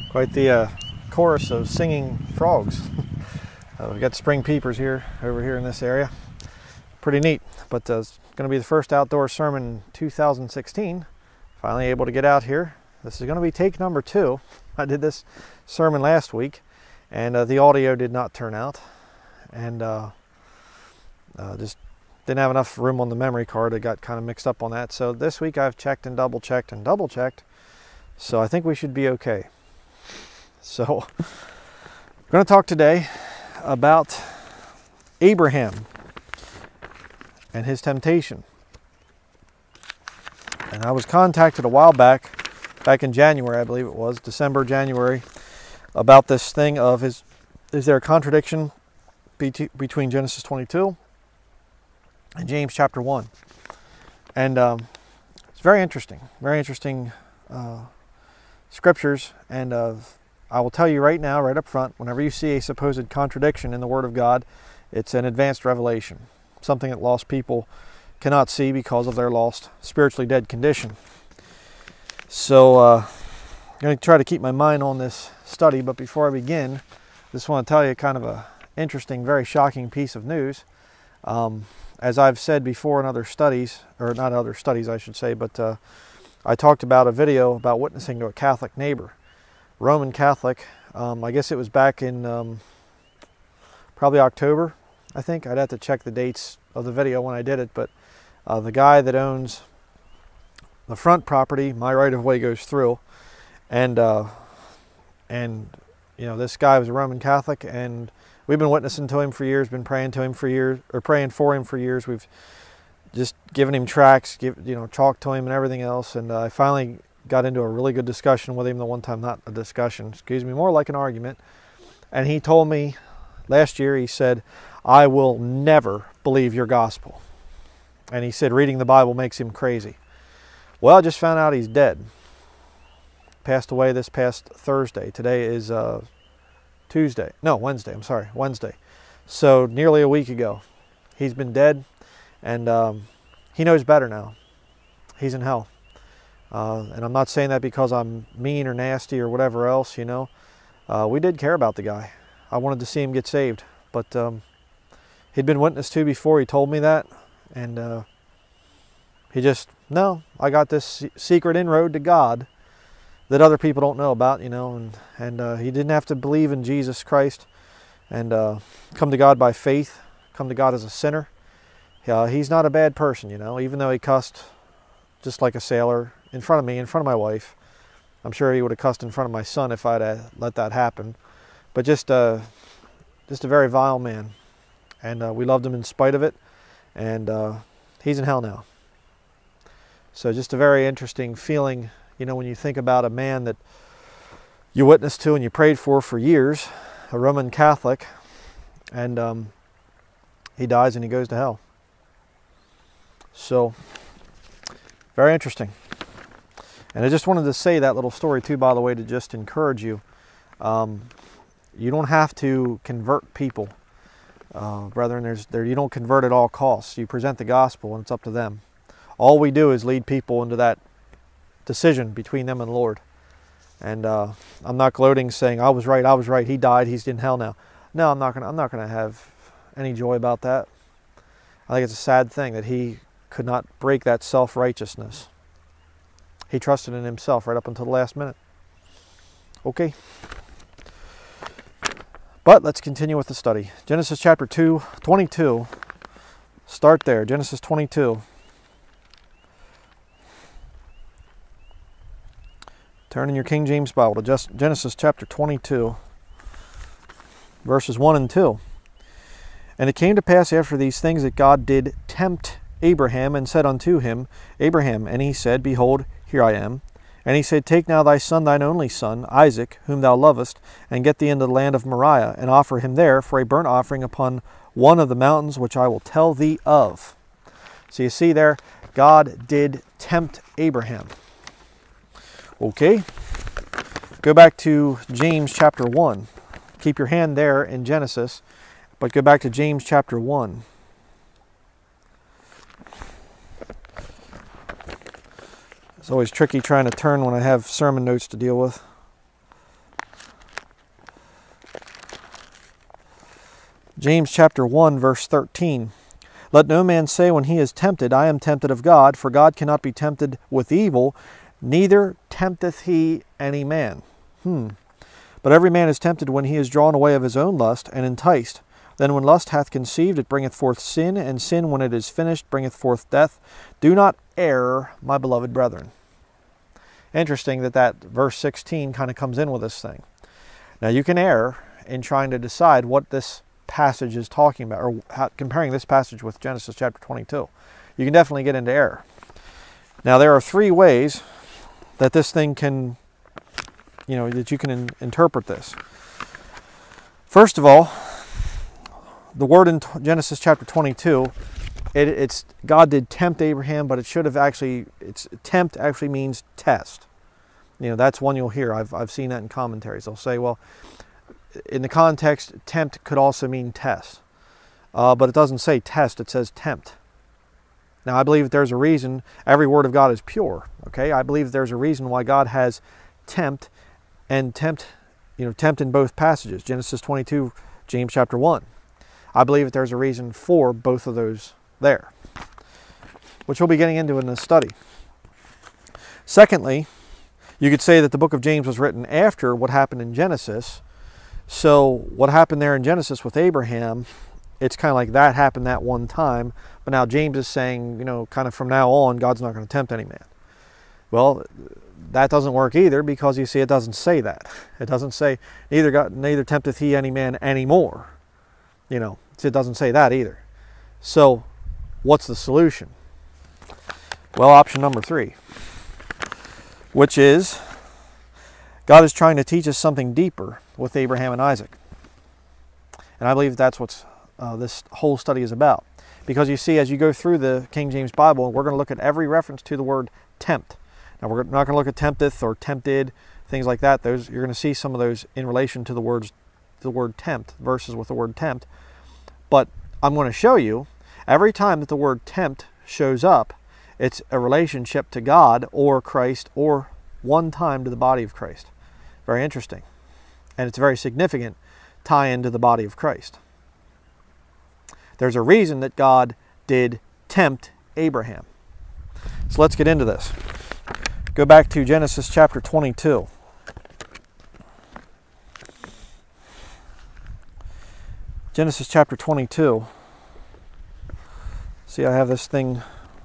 Quite the chorus of singing frogs. We've got spring peepers here, over here in this area. Pretty neat, but it's going to be the first outdoor sermon in 2016. Finally able to get out here. This is going to be take number 2. I did this sermon last week, and the audio did not turn out, and just didn't have enough room on the memory card. It got kind of mixed up on that. So this week I've checked and double checked and double checked. So I think we should be okay. So I'm going to talk today about Abraham and his temptation. And I was contacted a while back in January, I believe it was, December, January, about this thing of is there a contradiction between Genesis 22 and James chapter 1? And it's very interesting scriptures, and I will tell you right now, right up front, whenever you see a supposed contradiction in the Word of God, it's an advanced revelation, something that lost people cannot see because of their lost, spiritually dead condition. So I'm going to try to keep my mind on this study, but before I begin, I just want to tell you kind of a interesting, very shocking piece of news. As I've said before in other studies, or not other studies I should say, but I talked about a video about witnessing to a Catholic neighbor, Roman Catholic. I guess it was back in probably October, I think. I'd have to check the dates of the video when I did it, but the guy that owns the front property, my right-of-way goes through, and you know, this guy was a Roman Catholic, and we've been witnessing to him for years, been praying to him for years, or praying for him for years. We've just given him tracts, talked to him and everything else, and I finally got into a really good discussion with him the one time, not a discussion, excuse me, more like an argument. And he told me last year, he said, I will never believe your gospel. And he said reading the Bible makes him crazy. Well, I just found out he's dead. Passed away this past Thursday. Today is Tuesday. No, Wednesday. I'm sorry, Wednesday. So nearly a week ago. He's been dead, and he knows better now. He's in hell. And I'm not saying that because I'm mean or nasty or whatever else, you know. We did care about the guy. I wanted to see him get saved. But he'd been witnessed to before. He told me that. And he just, no, I got this secret inroad to God that other people don't know about, you know. And he didn't have to believe in Jesus Christ and come to God by faith, come to God as a sinner. He's not a bad person, you know, even though he cussed just like a sailor in front of me, in front of my wife. I'm sure he would have cussed in front of my son if I'd let that happen. But just a very vile man. And we loved him in spite of it. And he's in hell now. So just a very interesting feeling, you know, when you think about a man that you witnessed to and you prayed for years, a Roman Catholic, and he dies and he goes to hell. So, very interesting. And I just wanted to say that little story too, by the way, to just encourage you. You don't have to convert people, brethren. You don't convert at all costs. You present the gospel and it's up to them. All we do is lead people into that decision between them and the Lord. And I'm not gloating saying I was right, he died, he's in hell now. No, I'm not gonna have any joy about that. I think it's a sad thing that he could not break that self-righteousness. He trusted in himself right up until the last minute. Okay. But let's continue with the study. Genesis chapter 22. Start there. Genesis 22. Turn in your King James Bible to Genesis chapter 22, verses 1 and 2. And it came to pass after these things that God did tempt Abraham, and said unto him, Abraham. And he said, Behold, here I am. And he said, Take now thy son, thine only son, Isaac, whom thou lovest, and get thee into the land of Moriah, and offer him there for a burnt offering upon one of the mountains which I will tell thee of. So you see there, God did tempt Abraham. Okay, go back to James chapter 1. Keep your hand there in Genesis, but go back to James chapter 1. It's always tricky trying to turn when I have sermon notes to deal with. James chapter 1, verse 13. Let no man say when he is tempted, I am tempted of God, for God cannot be tempted with evil, neither tempteth he any man. But every man is tempted when he is drawn away of his own lust, and enticed. Then when lust hath conceived, it bringeth forth sin, and sin, when it is finished, bringeth forth death. Do not err, my beloved brethren. Interesting that verse 16 kind of comes in with this thing. Now you can err in trying to decide what this passage is talking about, or comparing this passage with Genesis chapter 22. You can definitely get into error. Now there are three ways that this thing can, that you can interpret this. First of all, the word in Genesis chapter 22, it's God did tempt Abraham, but it should have actually, tempt actually means test. That's one you'll hear. I've seen that in commentaries. They'll say, well, in the context, tempt could also mean test. But it doesn't say test, it says tempt. Now, I believe that there's a reason. Every word of God is pure. Okay, I believe there's a reason why God has tempt and tempt in both passages, Genesis 22, James chapter 1. I believe that there's a reason for both of those there, which we'll be getting into in this study. Secondly, you could say that the book of James was written after what happened in Genesis. So what happened there in Genesis with Abraham, it's kind of like that happened that one time, but now James is saying, kind of from now on, God's not going to tempt any man. Well, that doesn't work either, because you see, it doesn't say that. It doesn't say, neither tempteth he any man anymore. It doesn't say that either. So what's the solution? Well, option number 3, which is God is trying to teach us something deeper with Abraham and Isaac. And I believe that's what this whole study is about. Because you see, as you go through the King James Bible, we're going to look at every reference to the word tempt. Now, we're not going to look at tempteth or tempted, things like that. You're going to see some of those in relation to the word tempt, verses with the word tempt. But I'm going to show you, every time that the word tempt shows up, it's a relationship to God or Christ, or one time to the body of Christ. Very interesting. And it's a very significant tie into the body of Christ. There's a reason that God did tempt Abraham. So let's get into this. Go back to Genesis chapter 22. Genesis chapter 22. See, I have this thing.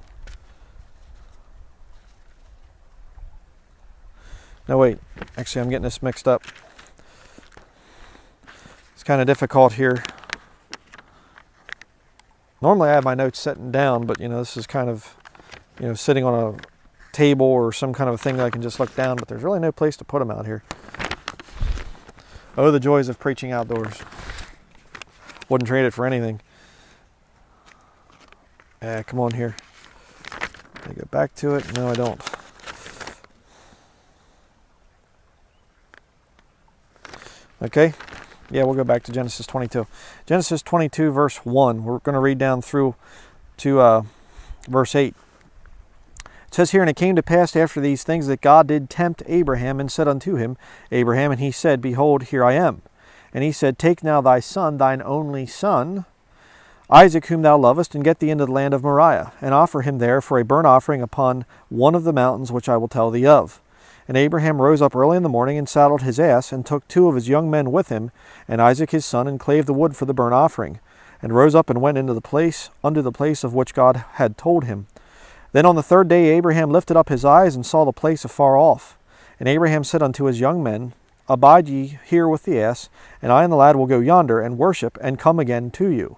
No, wait. Actually, I'm getting this mixed up. It's kind of difficult here. Normally, I have my notes sitting down, but, this is kind of, sitting on a table or some kind of a thing that I can just look down, but there's really no place to put them out here. Oh, the joys of preaching outdoors. Wouldn't trade it for anything. Come on here. I go back to it. No, I don't. Okay. Yeah, we'll go back to Genesis 22. Genesis 22, verse 1. We're going to read down through to verse 8. It says here, And it came to pass after these things that God did tempt Abraham, and said unto him, Abraham, and he said, Behold, here I am. And he said, Take now thy son, thine only son, Isaac, whom thou lovest, and get thee into the land of Moriah, and offer him there for a burnt offering upon one of the mountains which I will tell thee of. And Abraham rose up early in the morning, and saddled his ass, and took 2 of his young men with him, and Isaac his son, and clave the wood for the burnt offering, and rose up and went into the place, unto the place of which God had told him. Then on the 3rd day Abraham lifted up his eyes, and saw the place afar off. And Abraham said unto his young men, Abide ye here with the ass, and I and the lad will go yonder, and worship, and come again to you.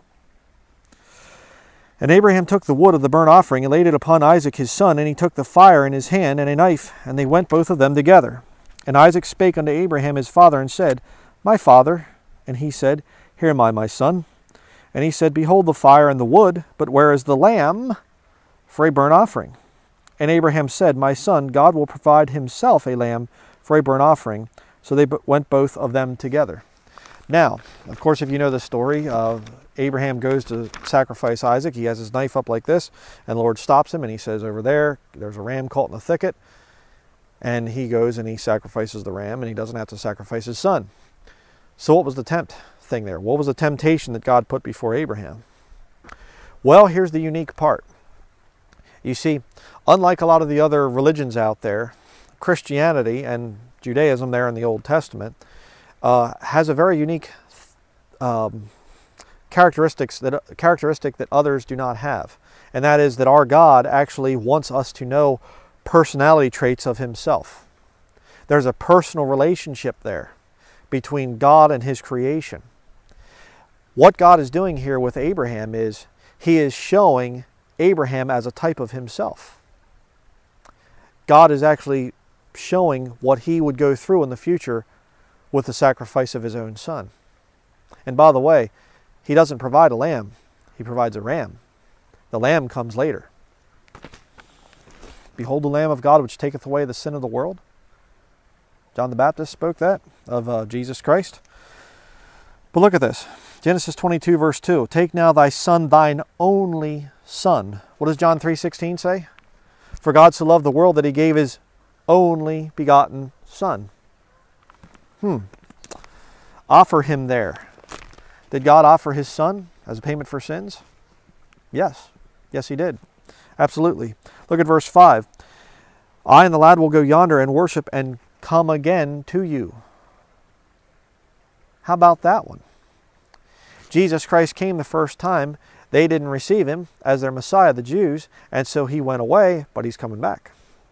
And Abraham took the wood of the burnt offering, and laid it upon Isaac his son, and he took the fire in his hand, and a knife, and they went both of them together. And Isaac spake unto Abraham his father, and said, My father. And he said, Here am I, my son. And he said, Behold the fire and the wood, but where is the lamb for a burnt offering? And Abraham said, My son, God will provide himself a lamb for a burnt offering. So they went both of them together. Now, of course, if you know the story, Abraham goes to sacrifice Isaac. He has his knife up like this, and the Lord stops him, and he says, over there's a ram caught in the thicket. And he goes and he sacrifices the ram, and he doesn't have to sacrifice his son. So what was the tempt thing there? What was the temptation that God put before Abraham? Well, here's the unique part. You see, unlike a lot of the other religions out there, Christianity and Judaism there in the Old Testament has a very unique characteristic that others do not have. And that is that our God actually wants us to know personality traits of himself. There's a personal relationship there between God and his creation. What God is doing here with Abraham is he is showing Abraham as a type of himself. God is actually showing what he would go through in the future with the sacrifice of his own son. And by the way, he doesn't provide a lamb, he provides a ram. The lamb comes later. Behold the Lamb of God which taketh away the sin of the world. John the Baptist spoke that of Jesus Christ. But look at this. Genesis 22 verse 2. Take now thy son, thine only son. What does John 3:16 say? For God so loved the world that he gave his only begotten son. Offer him there. Did God offer his son as a payment for sins? Yes. Yes, he did. Absolutely. Look at verse 5. I and the lad will go yonder and worship and come again to you. How about that one? Jesus Christ came the first time. They didn't receive him as their Messiah, the Jews, and so he went away, but he's coming back.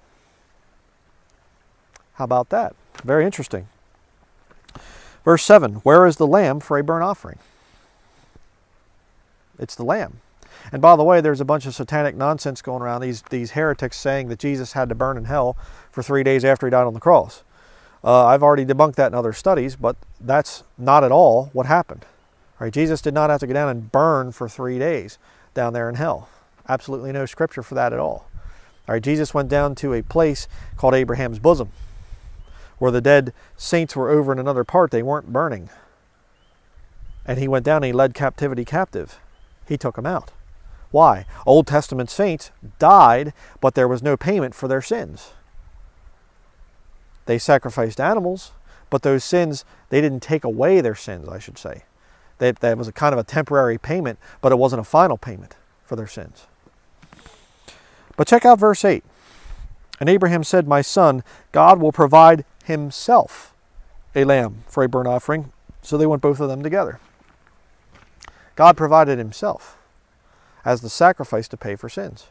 How about that? Very interesting. Verse 7, where is the lamb for a burnt offering? It's the lamb. And by the way, there's a bunch of satanic nonsense going around, these heretics saying that Jesus had to burn in hell for 3 days after he died on the cross. I've already debunked that in other studies, but that's not at all what happened. Right? Jesus did not have to go down and burn for 3 days down there in hell. Absolutely no scripture for that at all. All right, Jesus went down to a place called Abraham's bosom, where the dead saints were over in another part. They weren't burning. And he went down and he led captivity captive. He took them out. Why? Old Testament saints died, but there was no payment for their sins. They sacrificed animals, but those sins, they didn't take away their sins, I should say. That was a kind of a temporary payment, but it wasn't a final payment for their sins. But check out verse 8. And Abraham said, my son, God will provide himself a lamb for a burnt offering. So they went both of them together. God provided himself as the sacrifice to pay for sins.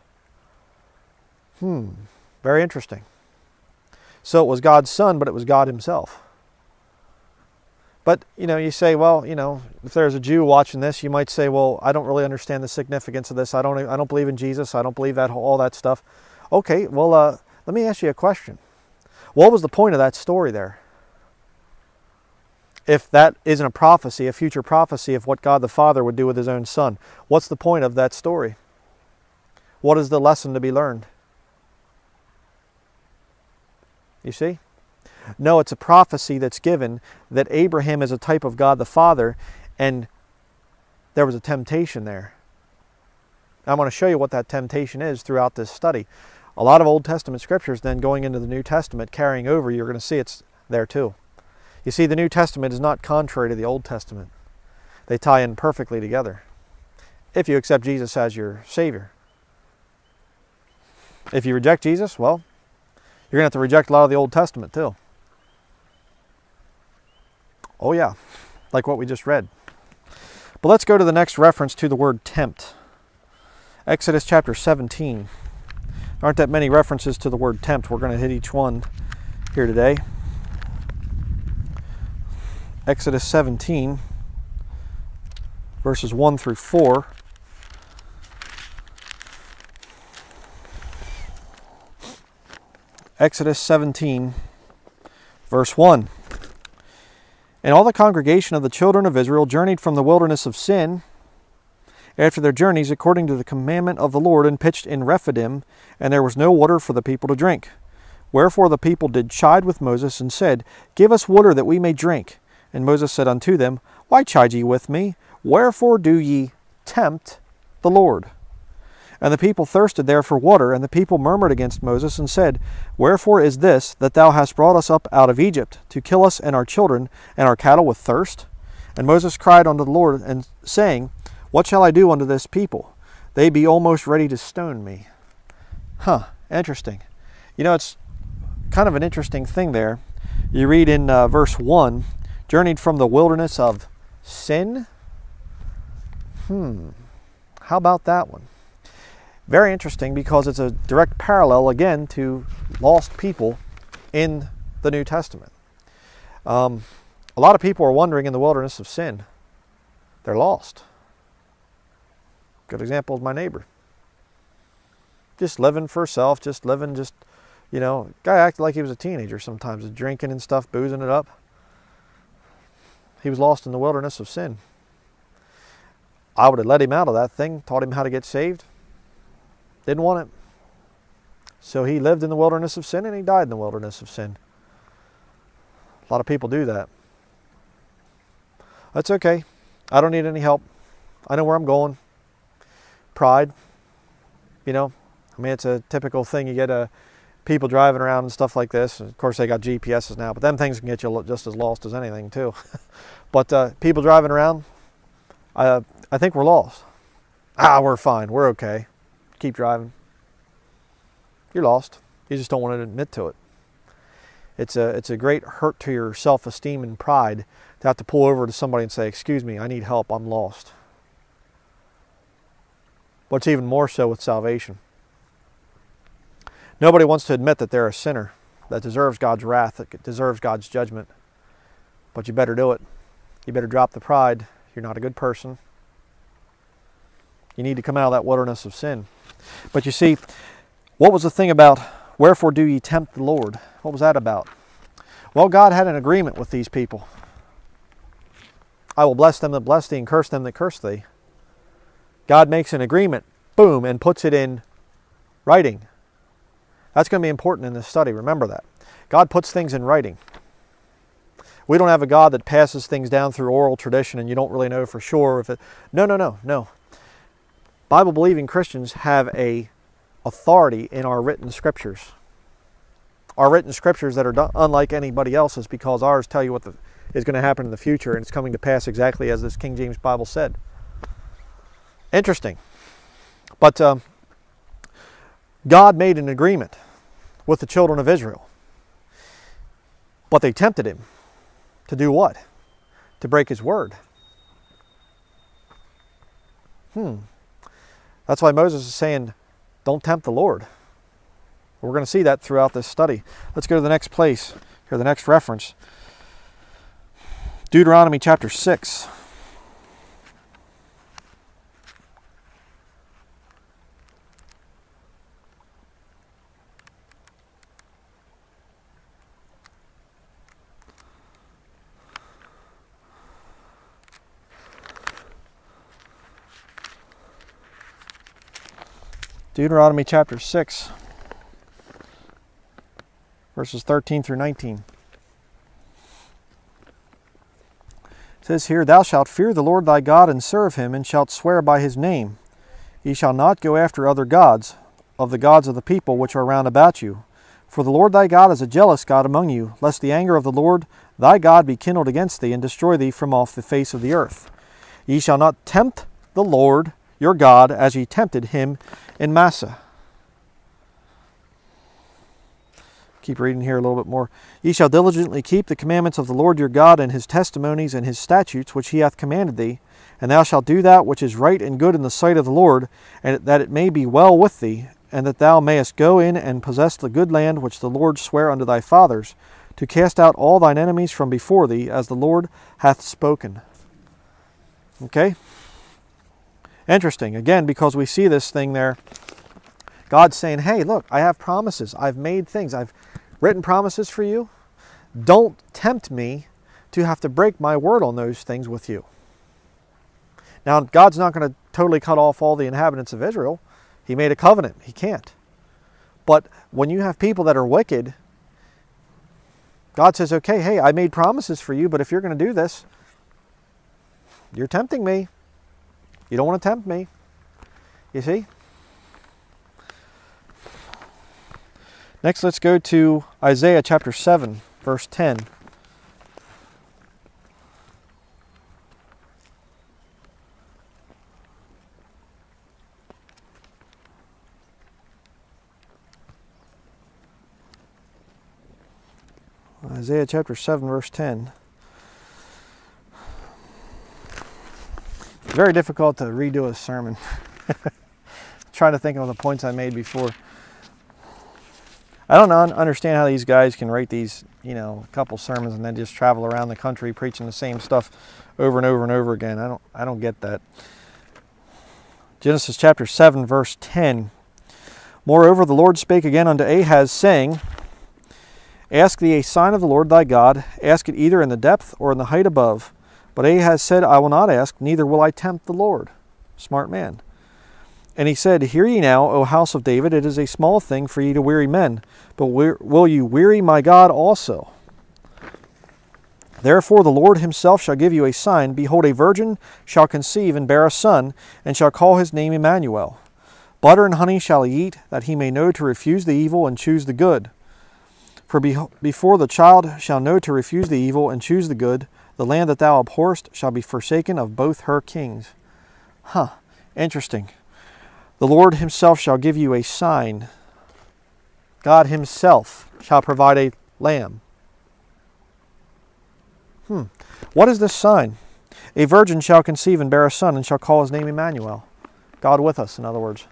Very interesting. So it was God's son, but it was God himself. But, you say, well, if there's a Jew watching this, you might say, well, I don't really understand the significance of this. I don't believe in Jesus. I don't believe that all that stuff. Okay, well, let me ask you a question. What was the point of that story there? If that isn't a prophecy, a future prophecy of what God the Father would do with his own son, what's the point of that story? What is the lesson to be learned? You see? No, it's a prophecy that's given that Abraham is a type of God the Father, and there was a temptation there. I'm going to show you what that temptation is throughout this study. A lot of Old Testament scriptures then going into the New Testament, carrying over, you're going to see it's there too. You see, the New Testament is not contrary to the Old Testament. They tie in perfectly together, if you accept Jesus as your Savior. If you reject Jesus, well, you're going to have to reject a lot of the Old Testament too. Oh yeah, like what we just read. But let's go to the next reference to the word tempt. Exodus chapter 17. There aren't that many references to the word tempt. We're going to hit each one here today. Exodus 17, verses 1 through 4. Exodus 17, verse 1. And all the congregation of the children of Israel journeyed from the wilderness of Sin after their journeys according to the commandment of the Lord, and pitched in Rephidim, and there was no water for the people to drink. Wherefore the people did chide with Moses, and said, Give us water that we may drink. And Moses said unto them, Why chide ye with me? Wherefore do ye tempt the Lord? And the people thirsted there for water, and the people murmured against Moses, and said, Wherefore is this, that thou hast brought us up out of Egypt, to kill us and our children and our cattle with thirst? And Moses cried unto the Lord, and saying, What shall I do unto this people? They be almost ready to stone me. Huh, interesting. You know, it's kind of an interesting thing there. You read in verse 1, journeyed from the wilderness of sin. How about that one? Very interesting, because it's a direct parallel again to lost people in the New Testament. A lot of people are wandering in the wilderness of sin. They're lost. Good example is my neighbor. Just living for herself, guy acted like he was a teenager sometimes, drinking and stuff, boozing it up. He was lost in the wilderness of sin. I would have let him out of that thing, taught him how to get saved. Didn't want it. So he lived in the wilderness of sin and he died in the wilderness of sin. A lot of people do that. That's okay. I don't need any help. I know where I'm going. Pride. It's a typical thing. You get people driving around and stuff like this. Of course, they got GPSs now, but them things can get you just as lost as anything too. But people driving around, I think we're lost. We're fine. We're okay. Keep driving. You're lost. You just don't want to admit to it. It's a great hurt to your self-esteem and pride to have to pull over to somebody and say, excuse me, I need help, I'm lost. But it's even more so with salvation. Nobody wants to admit that they're a sinner, that deserves God's wrath, that deserves God's judgment. But you better do it. You better drop the pride. You're not a good person. You need to come out of that wilderness of sin. But you see, what was the thing about, wherefore do ye tempt the Lord? What was that about? Well, God had an agreement with these people. I will bless them that bless thee and curse them that curse thee. God makes an agreement, boom, and puts it in writing. That's going to be important in this study. Remember that. God puts things in writing. We don't have a God that passes things down through oral tradition and you don't really know for sure if it... No. Bible-believing Christians have a authority in our written scriptures. Our written scriptures that are unlike anybody else's, because ours tell you what is going to happen in the future, and it's coming to pass exactly as this King James Bible said. Interesting. But God made an agreement with the children of Israel. But they tempted him to do what? To break his word. That's why Moses is saying, don't tempt the Lord. We're going to see that throughout this study. Let's go to the next place, here, the next reference. Deuteronomy chapter 6. Deuteronomy chapter 6, verses 13 through 19. It says here, Thou shalt fear the Lord thy God and serve him, and shalt swear by his name. Ye shall not go after other gods, of the gods of the people which are round about you. For the Lord thy God is a jealous God among you, lest the anger of the Lord thy God be kindled against thee, and destroy thee from off the face of the earth. Ye shall not tempt the Lord your God as ye tempted him in Massah. Keep reading here a little bit more. Ye shall diligently keep the commandments of the Lord your God, and his testimonies and his statutes which he hath commanded thee, and thou shalt do that which is right and good in the sight of the Lord, and that it may be well with thee, and that thou mayest go in and possess the good land which the Lord sware unto thy fathers, to cast out all thine enemies from before thee, as the Lord hath spoken. Okay? Interesting. Again, because we see this thing there. God's saying, hey, look, I have promises. I've made things. I've written promises for you. Don't tempt me to have to break my word on those things with you. Now, God's not going to totally cut off all the inhabitants of Israel. He made a covenant. He can't. But when you have people that are wicked, God says, okay, hey, I made promises for you, but if you're going to do this, you're tempting me. You don't want to tempt me. You see? Next, let's go to Isaiah chapter 7, verse 10. Isaiah chapter 7, verse 10. It's very difficult to redo a sermon. Trying to think of the points I made before. I don't understand how these guys can write these, you know, couple sermons and then just travel around the country preaching the same stuff over and over and over again. I don't get that. Genesis chapter 7, verse 10. Moreover, the Lord spake again unto Ahaz, saying, Ask thee a sign of the Lord thy God, ask it either in the depth or in the height above. But Ahaz said, I will not ask, neither will I tempt the Lord. Smart man. And he said, Hear ye now, O house of David, it is a small thing for ye to weary men, but will you weary my God also? Therefore the Lord himself shall give you a sign. Behold, a virgin shall conceive and bear a son, and shall call his name Emmanuel. Butter and honey shall he eat, that he may know to refuse the evil and choose the good. For before the child shall know to refuse the evil and choose the good, the land that thou abhorrest shall be forsaken of both her kings. Interesting. The Lord himself shall give you a sign. God himself shall provide a lamb. What is this sign? A virgin shall conceive and bear a son, and shall call his name Emmanuel. God with us, in other words.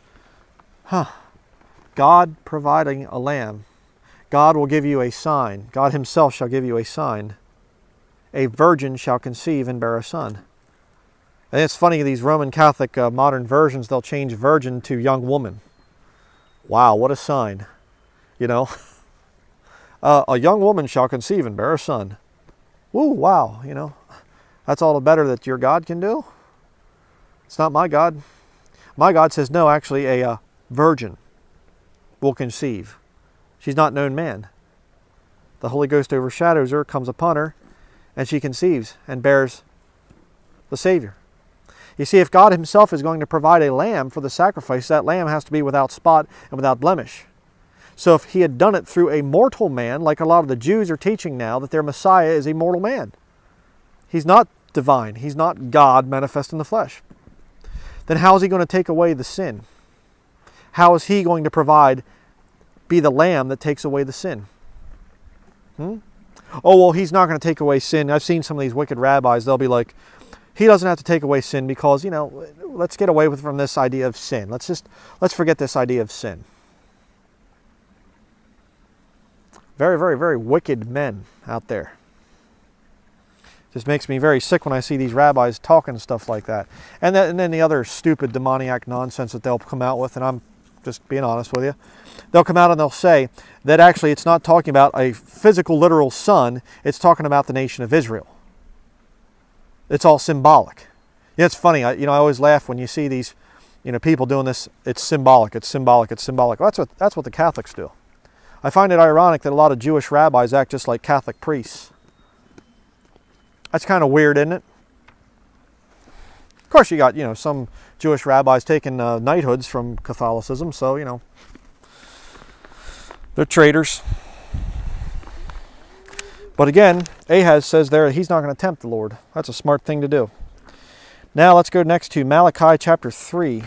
God providing a lamb. God will give you a sign. God himself shall give you a sign. A virgin shall conceive and bear a son. And it's funny, these Roman Catholic modern versions, they'll change virgin to young woman. Wow, what a sign. You know, a young woman shall conceive and bear a son. Woo, wow, you know, that's all the better that your God can do. It's not my God. My God says, no, actually a virgin will conceive. She's not known man. The Holy Ghost overshadows her, comes upon her, and she conceives and bears the Savior. You see, if God himself is going to provide a lamb for the sacrifice, that lamb has to be without spot and without blemish. So if he had done it through a mortal man, like a lot of the Jews are teaching now, that their Messiah is a mortal man. He's not divine. He's not God manifest in the flesh. Then how is he going to take away the sin? How is he going to be the lamb that takes away the sin? Oh, well, he's not going to take away sin. I've seen some of these wicked rabbis. They'll be like, he doesn't have to take away sin because, you know, let's get away from this idea of sin. Let's forget this idea of sin. Very, very, very wicked men out there. Just makes me very sick when I see these rabbis talking stuff like that. And then the other stupid demoniac nonsense that they'll come out with, and I'm just being honest with you. They'll come out and they'll say that actually it's not talking about a physical, literal son. It's talking about the nation of Israel. It's all symbolic. Yeah, it's funny. I always laugh when you see these, people doing this. It's symbolic. It's symbolic. It's symbolic. Well, that's what the Catholics do. I find it ironic that a lot of Jewish rabbis act just like Catholic priests. That's kind of weird, isn't it? Of course, you got, some Jewish rabbis taking knighthoods from Catholicism, so, they're traitors. But again, Ahaz says there he's not going to tempt the Lord. That's a smart thing to do. Now let's go next to Malachi chapter 3.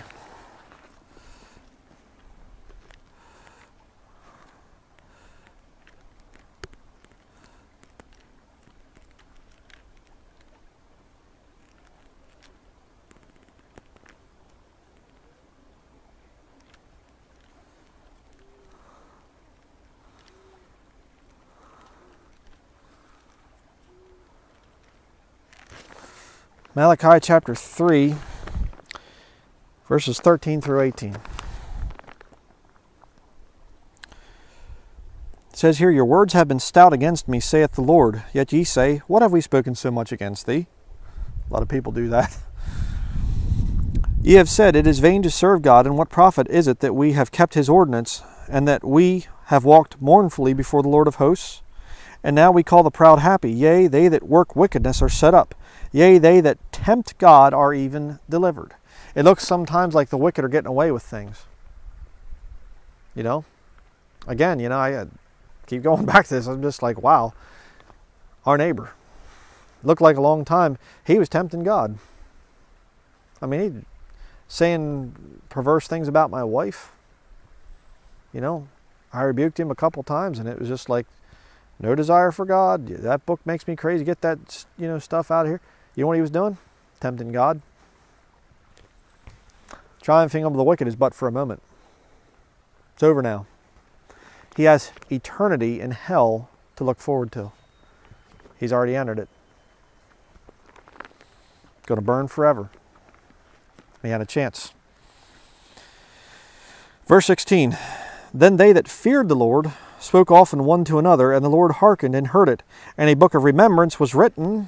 Malachi chapter 3, verses 13 through 18. It says here, Your words have been stout against me, saith the Lord. Yet ye say, What have we spoken so much against thee? A lot of people do that. Ye have said, It is vain to serve God, and what profit is it that we have kept his ordinance, and that we have walked mournfully before the Lord of hosts? And now we call the proud happy. Yea, they that work wickedness are set up. Yea, they that tempt God are even delivered. It looks sometimes like the wicked are getting away with things. Again, I keep going back to this. I'm just like, wow. Our neighbor. Looked like a long time. He was tempting God. I mean, he saying perverse things about my wife. I rebuked him a couple times, and it was just like, No desire for God. That book makes me crazy. Get that, stuff out of here. You know what he was doing? Tempting God. Triumphing over the wicked is but for a moment. It's over now. He has eternity in hell to look forward to. He's already entered it. Going to burn forever. He had a chance. Verse 16. Then they that feared the Lord spoke often one to another, and the Lord hearkened and heard it. And a book of remembrance was written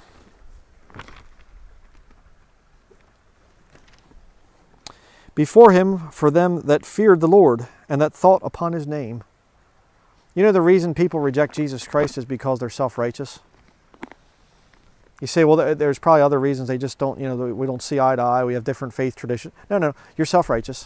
before him for them that feared the Lord, and that thought upon his name. You know the reason people reject Jesus Christ is because they're self-righteous. You say, well, there's probably other reasons. They just don't, we don't see eye to eye. We have different faith traditions. No, you're self-righteous.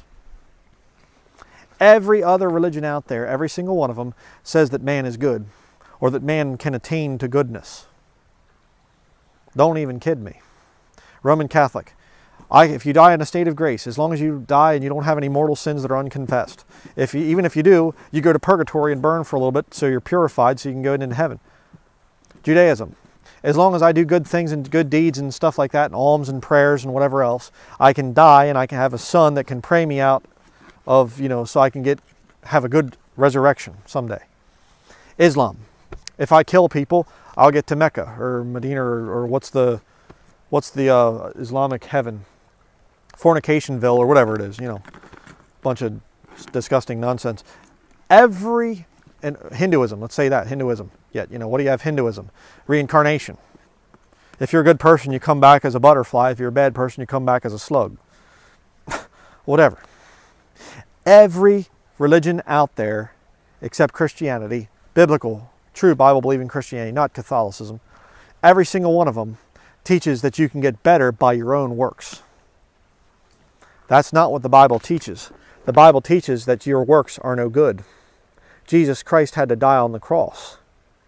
Every other religion out there, every single one of them, says that man is good, or that man can attain to goodness. Don't even kid me. Roman Catholic. If you die in a state of grace, as long as you die and you don't have any mortal sins that are unconfessed, even if you do, you go to purgatory and burn for a little bit so you're purified so you can go into heaven. Judaism. As long as I do good things and good deeds and stuff like that, and alms and prayers and whatever else, I can die and I can have a son that can pray me out of, so I can have a good resurrection someday. Islam. If I kill people, I'll get to Mecca or Medina or what's the Islamic heaven? Fornicationville or whatever it is, bunch of disgusting nonsense. And Hinduism, let's say that, Hinduism. Yet, what do you have Hinduism? Reincarnation. If you're a good person, you come back as a butterfly. If you're a bad person, you come back as a slug. Whatever. Every religion out there, except Christianity, biblical, true Bible-believing Christianity, not Catholicism, every single one of them teaches that you can get better by your own works. That's not what the Bible teaches. The Bible teaches that your works are no good. Jesus Christ had to die on the cross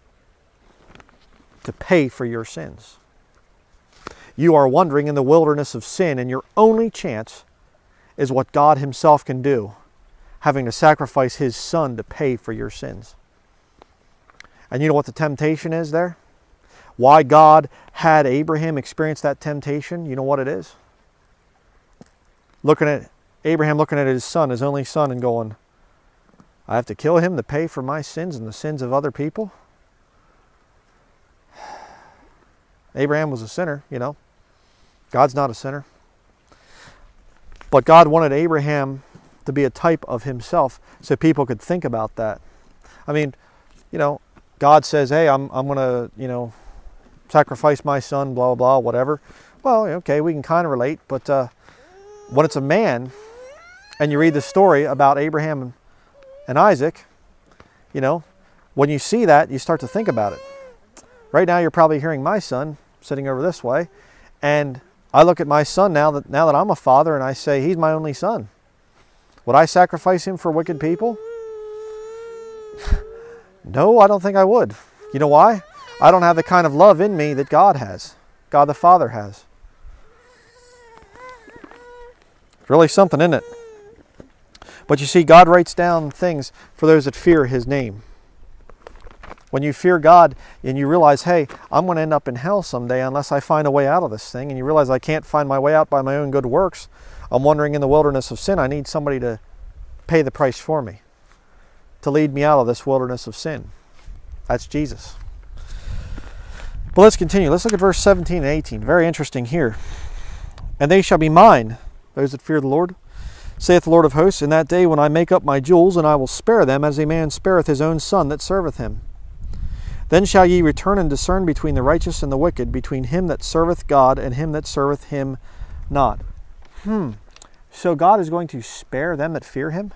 to pay for your sins. You are wandering in the wilderness of sin, and your only chance is what God himself can do, having to sacrifice his son to pay for your sins. And you know what the temptation is there? Why God had Abraham experience that temptation? You know what it is? Abraham looking at his son, his only son, and going, I have to kill him to pay for my sins and the sins of other people? Abraham was a sinner, God's not a sinner. But God wanted Abraham to be a type of himself so people could think about that. I mean, God says, hey, I'm going to, sacrifice my son, blah, blah, whatever. Well, okay, we can kind of relate, but when it's a man, and you read the story about Abraham and Isaac, when you see that, you start to think about it. Right now, you're probably hearing my son sitting over this way, and I look at my son now that I'm a father, and I say, he's my only son. Would I sacrifice him for wicked people? No, I don't think I would. You know why? I don't have the kind of love in me that God has. God the Father has. It's really something, isn't it? But you see, God writes down things for those that fear his name. When you fear God and you realize, hey, I'm going to end up in hell someday unless I find a way out of this thing, and you realize I can't find my way out by my own good works, I'm wandering in the wilderness of sin, I need somebody to pay the price for me, to lead me out of this wilderness of sin. That's Jesus. But let's continue. Let's look at verse 17 and 18. Very interesting here. And they shall be mine, those that fear the Lord, saith the Lord of hosts, in that day when I make up my jewels, and I will spare them as a man spareth his own son that serveth him. Then shall ye return and discern between the righteous and the wicked, between him that serveth God and him that serveth him not. So God is going to spare them that fear him?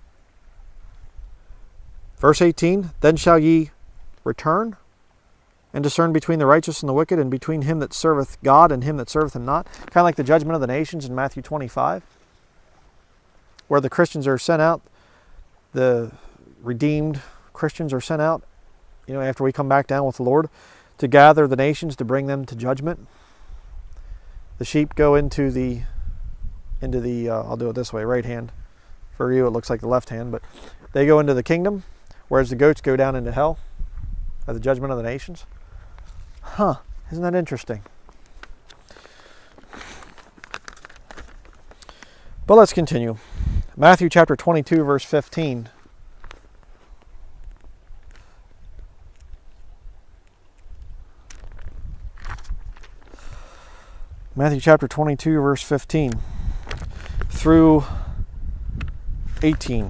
Verse 18, then shall ye return and discern between the righteous and the wicked, and between him that serveth God and him that serveth him not. Kind of like the judgment of the nations in Matthew 25, where the Christians are sent out, the redeemed Christians are sent out, after we come back down with the Lord, to gather the nations to bring them to judgment. The sheep go into the I'll do it this way, right hand. For you, it looks like the left hand, but they go into the kingdom, whereas the goats go down into hell. At the judgment of the nations? Huh, isn't that interesting? But let's continue. Matthew chapter 22, verse 15. Matthew chapter 22, verse 15 through 18.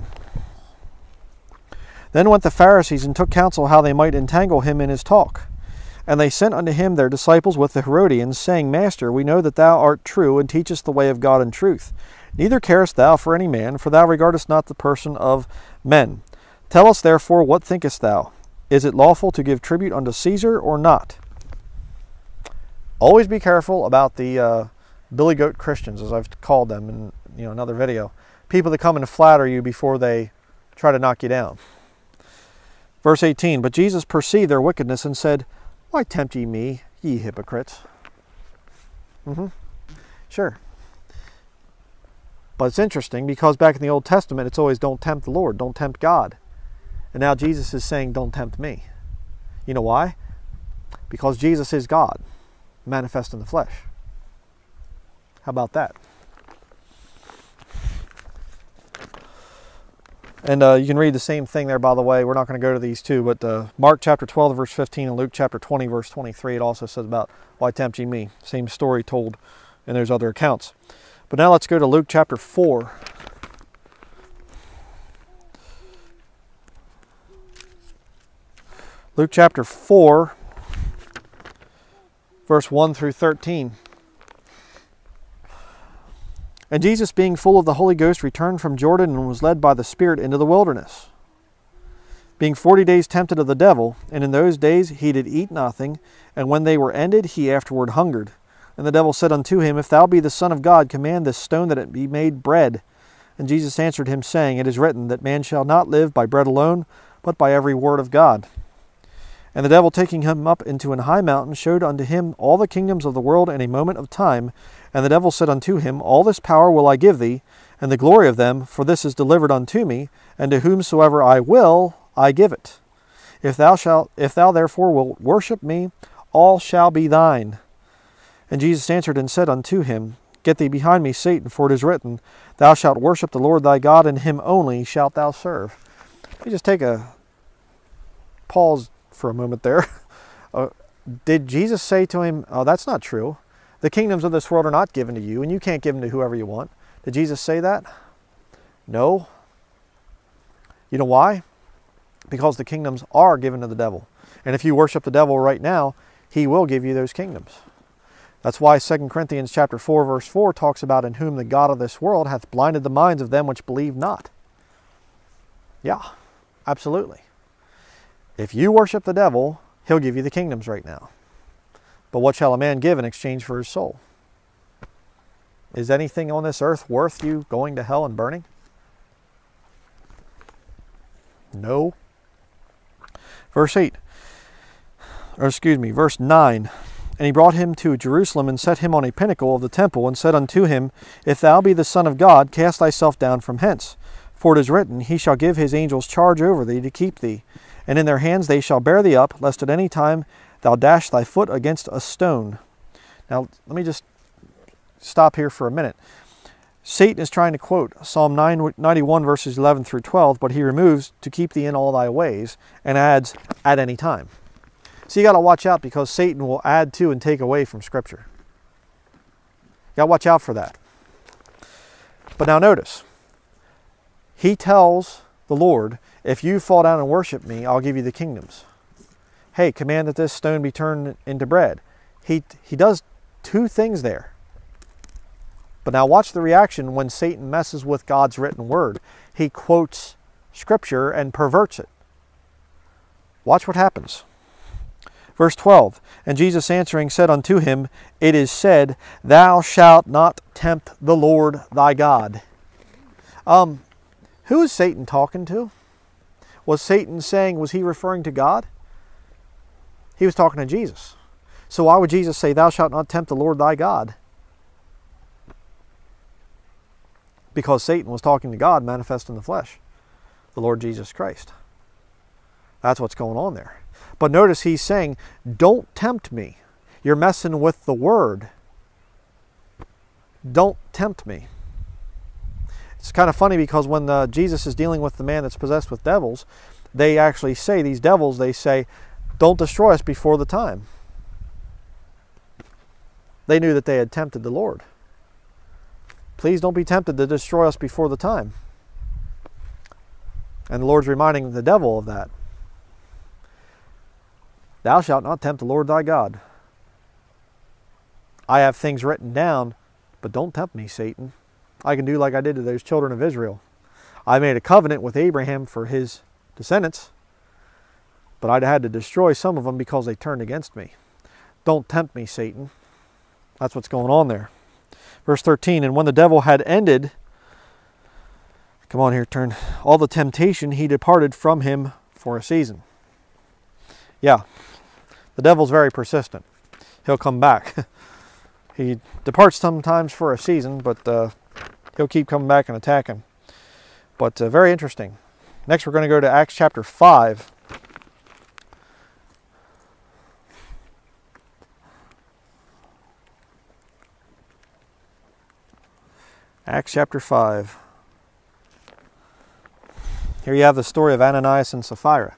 Then went the Pharisees and took counsel how they might entangle him in his talk. And they sent unto him their disciples with the Herodians, saying, Master, we know that thou art true, and teachest the way of God in truth. Neither carest thou for any man, for thou regardest not the person of men. Tell us therefore, what thinkest thou? Is it lawful to give tribute unto Caesar or not? Always be careful about the billy goat Christians, as I've called them in another video. People that come and flatter you before they try to knock you down. Verse 18, But Jesus perceived their wickedness and said, Why tempt ye me, ye hypocrites? Sure. But it's interesting because back in the Old Testament, it's always don't tempt the Lord, don't tempt God. And now Jesus is saying, don't tempt me. You know why? Because Jesus is God, manifest in the flesh. How about that? And you can read the same thing there, by the way. We're not going to go to these two, but Mark chapter 12, verse 15, and Luke chapter 20, verse 23, it also says about, why tempt ye me? Same story told, and there's other accounts. But now let's go to Luke chapter 4. Luke chapter 4, verse 1 through 13. And Jesus, being full of the Holy Ghost, returned from Jordan and was led by the Spirit into the wilderness, being 40 days tempted of the devil. And in those days he did eat nothing, and when they were ended, he afterward hungered. And the devil said unto him, If thou be the Son of God, command this stone that it be made bread. And Jesus answered him, saying, It is written, that man shall not live by bread alone, but by every word of God. And the devil, taking him up into an high mountain, showed unto him all the kingdoms of the world in a moment of time. And the devil said unto him, All this power will I give thee, and the glory of them, for this is delivered unto me, and to whomsoever I will, I give it. If thou therefore wilt worship me, all shall be thine. And Jesus answered and said unto him, Get thee behind me, Satan, for it is written, Thou shalt worship the Lord thy God, and him only shalt thou serve. Let me just take a pause for a moment there. Did Jesus say to him, Oh, that's not true. The kingdoms of this world are not given to you, and you can't give them to whoever you want. Did Jesus say that? No. You know why? Because the kingdoms are given to the devil. And if you worship the devil right now, he will give you those kingdoms. That's why 2 Corinthians chapter 4, verse 4 talks about, In whom the God of this world hath blinded the minds of them which believe not. Yeah, absolutely. If you worship the devil, he'll give you the kingdoms right now. But what shall a man give in exchange for his soul? Is anything on this earth worth you going to hell and burning? No. Verse 9. And he brought him to Jerusalem, and set him on a pinnacle of the temple, and said unto him, If thou be the Son of God, cast thyself down from hence. For it is written, He shall give his angels charge over thee, to keep thee. And in their hands they shall bear thee up, lest at any time thou dash thy foot against a stone. Now, let me just stop here for a minute. Satan is trying to quote Psalm 91, verses 11 through 12, but he removes, to keep thee in all thy ways, and adds, at any time. So you got to watch out, because Satan will add to and take away from Scripture. You got to watch out for that. But now notice, he tells the Lord, if you fall down and worship me, I'll give you the kingdoms. Hey, command that this stone be turned into bread. He does two things there. But now watch the reaction when Satan messes with God's written word. He quotes Scripture and perverts it. Watch what happens. Verse 12, And Jesus answering said unto him, It is said, Thou shalt not tempt the Lord thy God. Who is Satan talking to? Was Satan saying, was he referring to God? He was talking to Jesus. So why would Jesus say, Thou shalt not tempt the Lord thy God? Because Satan was talking to God manifest in the flesh, the Lord Jesus Christ. That's what's going on there. But notice he's saying, don't tempt me. You're messing with the word. Don't tempt me. It's kind of funny because when Jesus is dealing with the man that's possessed with devils, they actually say, these devils, they say, don't destroy us before the time. They knew that they had tempted the Lord. Please don't be tempted to destroy us before the time. And the Lord's reminding the devil of that. Thou shalt not tempt the Lord thy God. I have things written down, but don't tempt me, Satan. I can do like I did to those children of Israel. I made a covenant with Abraham for his descendants, but I'd had to destroy some of them because they turned against me. Don't tempt me, Satan. That's what's going on there. Verse 13, and when the devil had ended, come on here, turn, all the temptation, he departed from him for a season. Yeah, the devil's very persistent. He'll come back. He departs sometimes for a season, but he'll keep coming back and attacking. But very interesting. Next, we're going to go to Acts chapter 5. Acts chapter 5. Here you have the story of Ananias and Sapphira.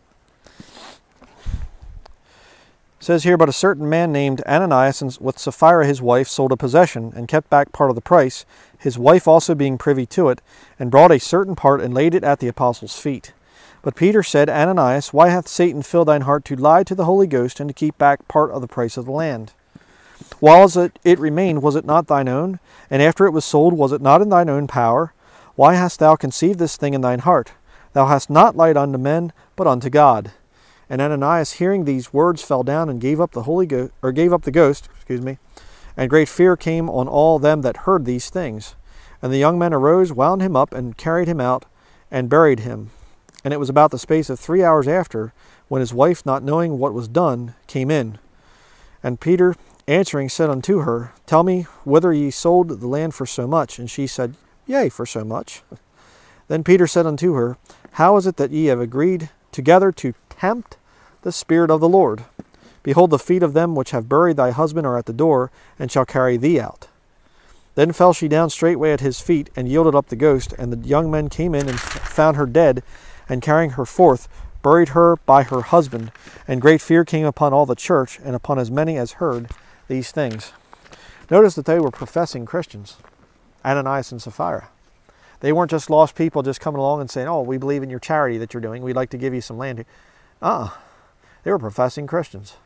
It says here, but a certain man named Ananias and with Sapphira his wife sold a possession and kept back part of the price, his wife also being privy to it, and brought a certain part and laid it at the apostles' feet. But Peter said, Ananias, why hath Satan filled thine heart to lie to the Holy Ghost and to keep back part of the price of the land? Whiles it remained, was it not thine own? And after it was sold, was it not in thine own power? Why hast thou conceived this thing in thine heart? Thou hast not lied unto men, but unto God. And Ananias, hearing these words, fell down and gave up the ghost, and great fear came on all them that heard these things. And the young men arose, wound him up, and carried him out, and buried him. And it was about the space of 3 hours after, when his wife, not knowing what was done, came in. And Peter, answering, said unto her, Tell me whither ye sold the land for so much. And she said, Yea, for so much. Then Peter said unto her, How is it that ye have agreed together to tempt the Spirit of the Lord? Behold, the feet of them which have buried thy husband are at the door, and shall carry thee out. Then fell she down straightway at his feet, and yielded up the ghost. And the young men came in, and found her dead, and carrying her forth, buried her by her husband. And great fear came upon all the church, and upon as many as heard these things. Notice that they were professing Christians, Ananias and Sapphira. They weren't just lost people just coming along and saying, oh, we believe in your charity that you're doing. We'd like to give you some land here. They were professing Christians.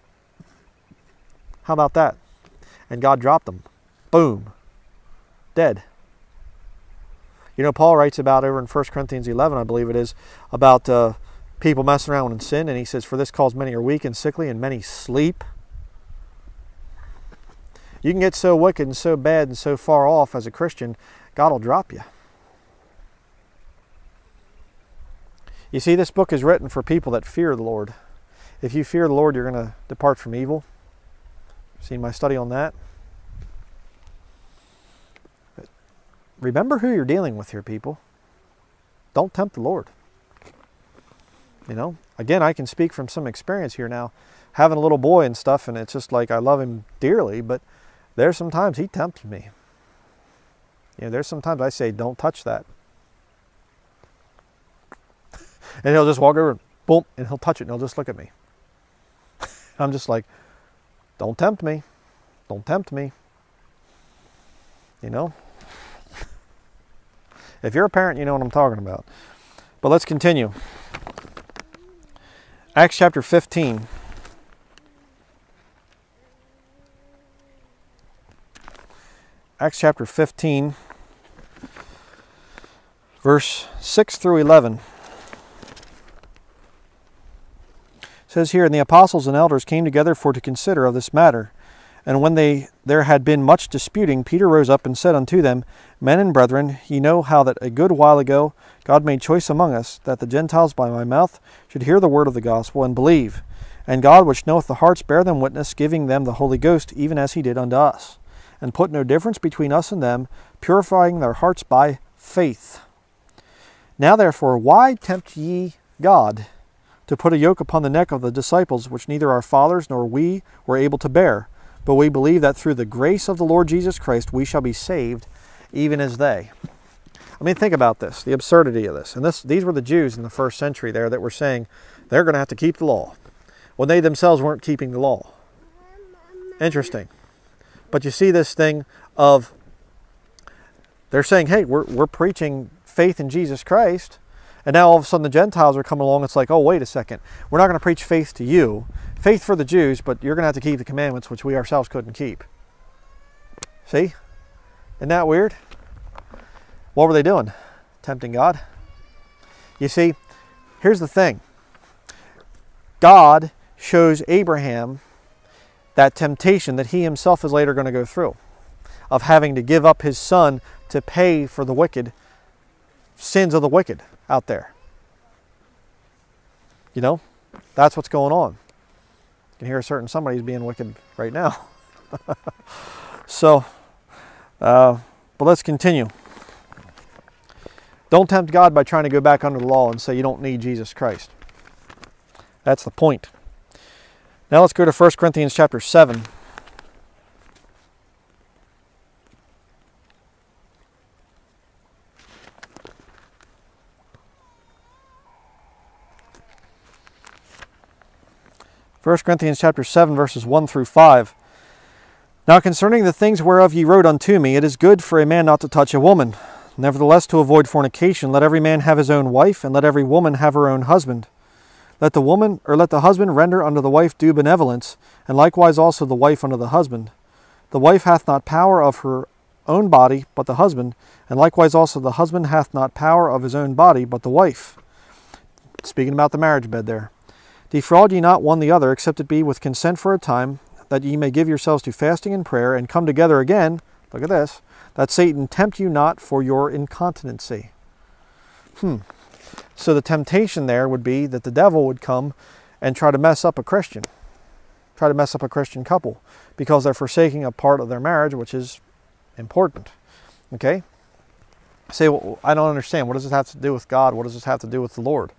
How about that? And God dropped them. Boom. Dead. You know, Paul writes about over in 1 Corinthians 11, I believe it is, about people messing around in sin. And he says, for this cause many are weak and sickly, and many sleep. You can get so wicked and so bad and so far off as a Christian, God will drop you. You see, this book is written for people that fear the Lord. If you fear the Lord, you're going to depart from evil. Seen my study on that? But remember who you're dealing with here, people. Don't tempt the Lord. You know, again, I can speak from some experience here now. Having a little boy and stuff, and it's just like I love him dearly, but there's sometimes he tempts me. You know, there's sometimes I say, don't touch that. And he'll just walk over, boom, and he'll touch it, and he'll just look at me. I'm just like, don't tempt me. Don't tempt me. You know? If you're a parent, you know what I'm talking about. But let's continue. Acts chapter 15. Acts chapter 15, verse 6 through 11. It says here, and the apostles and elders came together for to consider of this matter. And when there had been much disputing, Peter rose up and said unto them, Men and brethren, ye know how that a good while ago God made choice among us, that the Gentiles by my mouth should hear the word of the gospel and believe. And God, which knoweth the hearts, bare them witness, giving them the Holy Ghost, even as he did unto us. And put no difference between us and them, purifying their hearts by faith. Now therefore, why tempt ye God? to put a yoke upon the neck of the disciples, which neither our fathers nor we were able to bear. But we believe that through the grace of the Lord Jesus Christ, we shall be saved, even as they. I mean, think about this, the absurdity of this. And these were the Jews in the first century there that were saying they're going to have to keep the law, when they themselves weren't keeping the law. Interesting. But you see this thing of, they're saying, hey, we're preaching faith in Jesus Christ, and now all of a sudden the Gentiles are coming along. It's like, oh, wait a second. We're not going to preach faith to you, faith for the Jews, but you're going to have to keep the commandments, which we ourselves couldn't keep. See? Isn't that weird? What were they doing? Tempting God? You see, here's the thing. God shows Abraham that temptation that he himself is later going to go through, of having to give up his son to pay for the wicked, sins of the wicked out there. You know, that's what's going on. You can hear a certain somebody's being wicked right now. So, but let's continue. Don't tempt God by trying to go back under the law and say you don't need Jesus Christ. That's the point. Now let's go to 1 Corinthians chapter 7. First Corinthians chapter 7, verses 1 through 5. Now concerning the things whereof ye wrote unto me, it is good for a man not to touch a woman. Nevertheless, to avoid fornication, let every man have his own wife, and let every woman have her own husband. Let the husband render unto the wife due benevolence, and likewise also the wife unto the husband. The wife hath not power of her own body, but the husband, and likewise also the husband hath not power of his own body, but the wife. Speaking about the marriage bed there. Defraud ye not one the other, except it be with consent for a time, that ye may give yourselves to fasting and prayer, and come together again, look at this, that Satan tempt you not for your incontinency. So the temptation there would be that the devil would come and try to mess up a Christian, try to mess up a Christian couple, because they're forsaking a part of their marriage, which is important. Okay? Say, well, I don't understand. What does this have to do with God? What does this have to do with the Lord?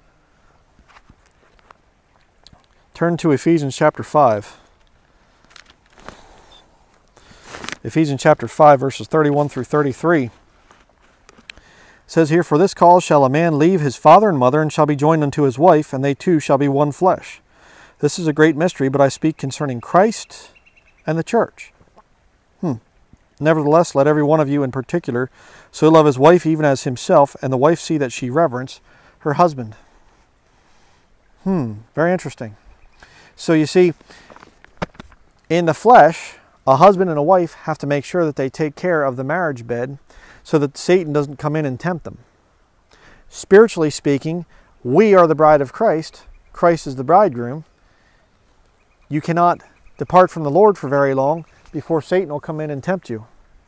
Turn to Ephesians chapter 5. Ephesians chapter 5, verses 31 through 33. It says here, For this cause shall a man leave his father and mother, and shall be joined unto his wife, and they two shall be one flesh. This is a great mystery, but I speak concerning Christ and the church. Nevertheless, let every one of you in particular so love his wife even as himself, and the wife see that she reverence her husband. Very interesting. So you see, in the flesh, a husband and a wife have to make sure that they take care of the marriage bed so that Satan doesn't come in and tempt them. Spiritually speaking, we are the bride of Christ. Christ is the bridegroom. You cannot depart from the Lord for very long before Satan will come in and tempt you.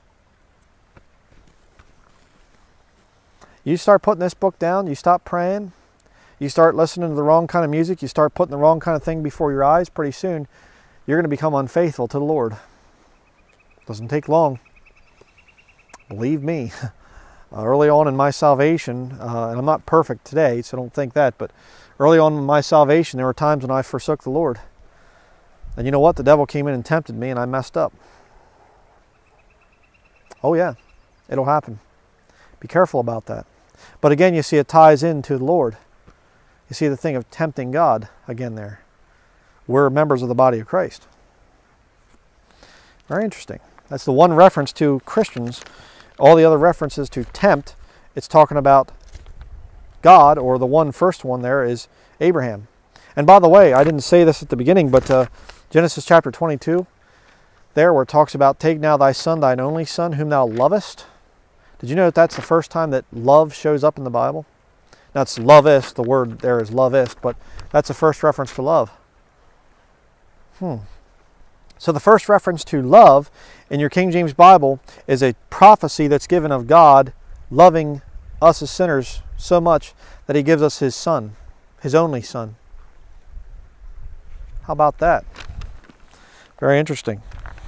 You start putting this book down, you stop praying, you start listening to the wrong kind of music, you start putting the wrong kind of thing before your eyes, pretty soon you're going to become unfaithful to the Lord. Doesn't take long. Believe me, early on in my salvation, and I'm not perfect today, so don't think that, but early on in my salvation, there were times when I forsook the Lord. And you know what? The devil came in and tempted me, and I messed up. Oh yeah, it'll happen. Be careful about that. But again, you see it ties into the Lord. You see the thing of tempting God again there. We're members of the body of Christ. Very interesting. That's the one reference to Christians. All the other references to tempt, it's talking about God, or the first one there is Abraham. And by the way, I didn't say this at the beginning, but Genesis chapter 22, there where it talks about, Take now thy son, thine only son, whom thou lovest. Did you know that that's the first time that love shows up in the Bible? Now it's lovest, the word there is lovest, but that's the first reference to love. So the first reference to love in your King James Bible is a prophecy that's given of God loving us as sinners so much that he gives us his son, his only son. How about that? Very interesting.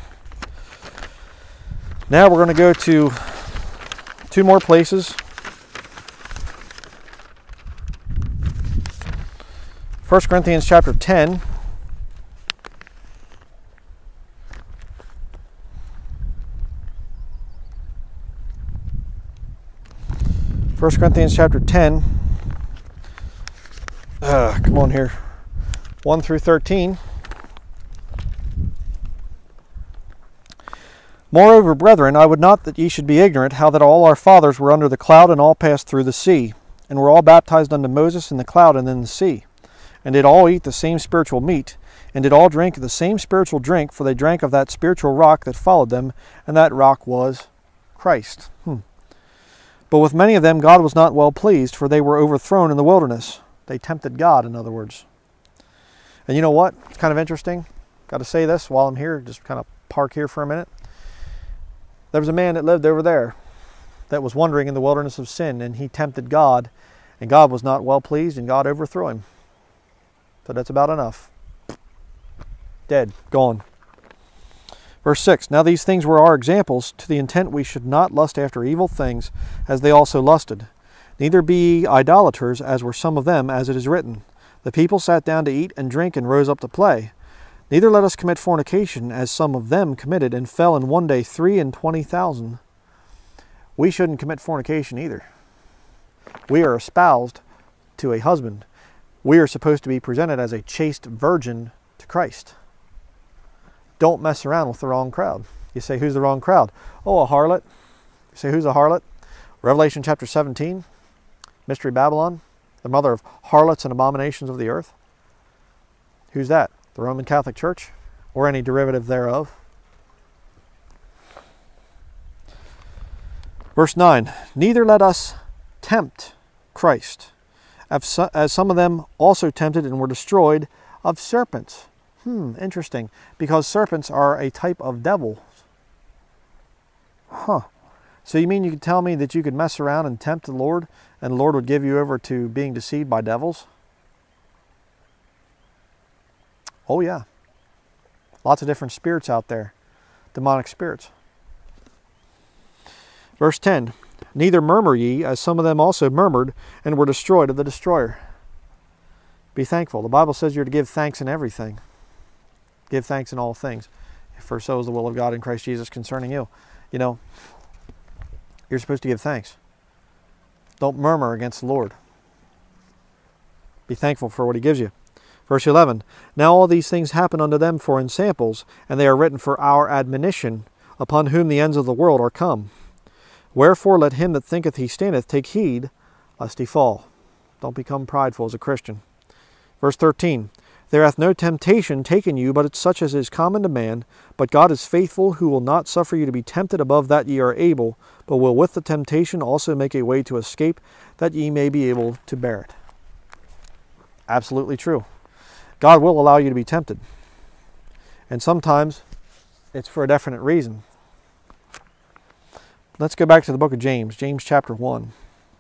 Now we're going to go to two more places. 1 Corinthians chapter 10. 1 Corinthians chapter 10. Come on here. 1 through 13. Moreover, brethren, I would not that ye should be ignorant how that all our fathers were under the cloud, and all passed through the sea, and were all baptized unto Moses in the cloud and in the sea, and did all eat the same spiritual meat, and did all drink the same spiritual drink, for they drank of that spiritual rock that followed them, and that rock was Christ. But with many of them God was not well pleased, for they were overthrown in the wilderness. They tempted God, in other words. And you know what? It's kind of interesting. Got to say this while I'm here, just kind of park here for a minute. There was a man that lived over there that was wandering in the wilderness of sin, and he tempted God, and God was not well pleased, and God overthrew him. So that's about enough. Dead, gone. Verse 6, Now these things were our examples, to the intent we should not lust after evil things, as they also lusted. Neither be ye idolaters, as were some of them, as it is written, The people sat down to eat and drink, and rose up to play. Neither let us commit fornication, as some of them committed, and fell in one day 23,000. We shouldn't commit fornication either. We are espoused to a husband. We are supposed to be presented as a chaste virgin to Christ. Don't mess around with the wrong crowd. You say, who's the wrong crowd? Oh, a harlot. You say, who's a harlot? Revelation chapter 17, Mystery Babylon, the mother of harlots and abominations of the earth. Who's that? The Roman Catholic Church, or any derivative thereof. Verse 9, Neither let us tempt Christ, as some of them also tempted and were destroyed of serpents. Interesting, because serpents are a type of devils. So you mean you could tell me that you could mess around and tempt the Lord, and the Lord would give you over to being deceived by devils? Oh yeah. Lots of different spirits out there. Demonic spirits. Verse 10, Neither murmur ye, as some of them also murmured, and were destroyed of the destroyer. Be thankful. The Bible says you're to give thanks in everything. Give thanks in all things, for so is the will of God in Christ Jesus concerning you. You know, you're supposed to give thanks. Don't murmur against the Lord. Be thankful for what he gives you. Verse 11, Now all these things happen unto them for ensamples, and they are written for our admonition, upon whom the ends of the world are come. Wherefore let him that thinketh he standeth take heed, lest he fall. Don't become prideful as a Christian. Verse 13, There hath no temptation taken you, but it's such as is common to man. But God is faithful, who will not suffer you to be tempted above that ye are able, but will with the temptation also make a way to escape, that ye may be able to bear it. Absolutely true. God will allow you to be tempted. And sometimes it's for a definite reason. Let's go back to the book of James, James chapter 1.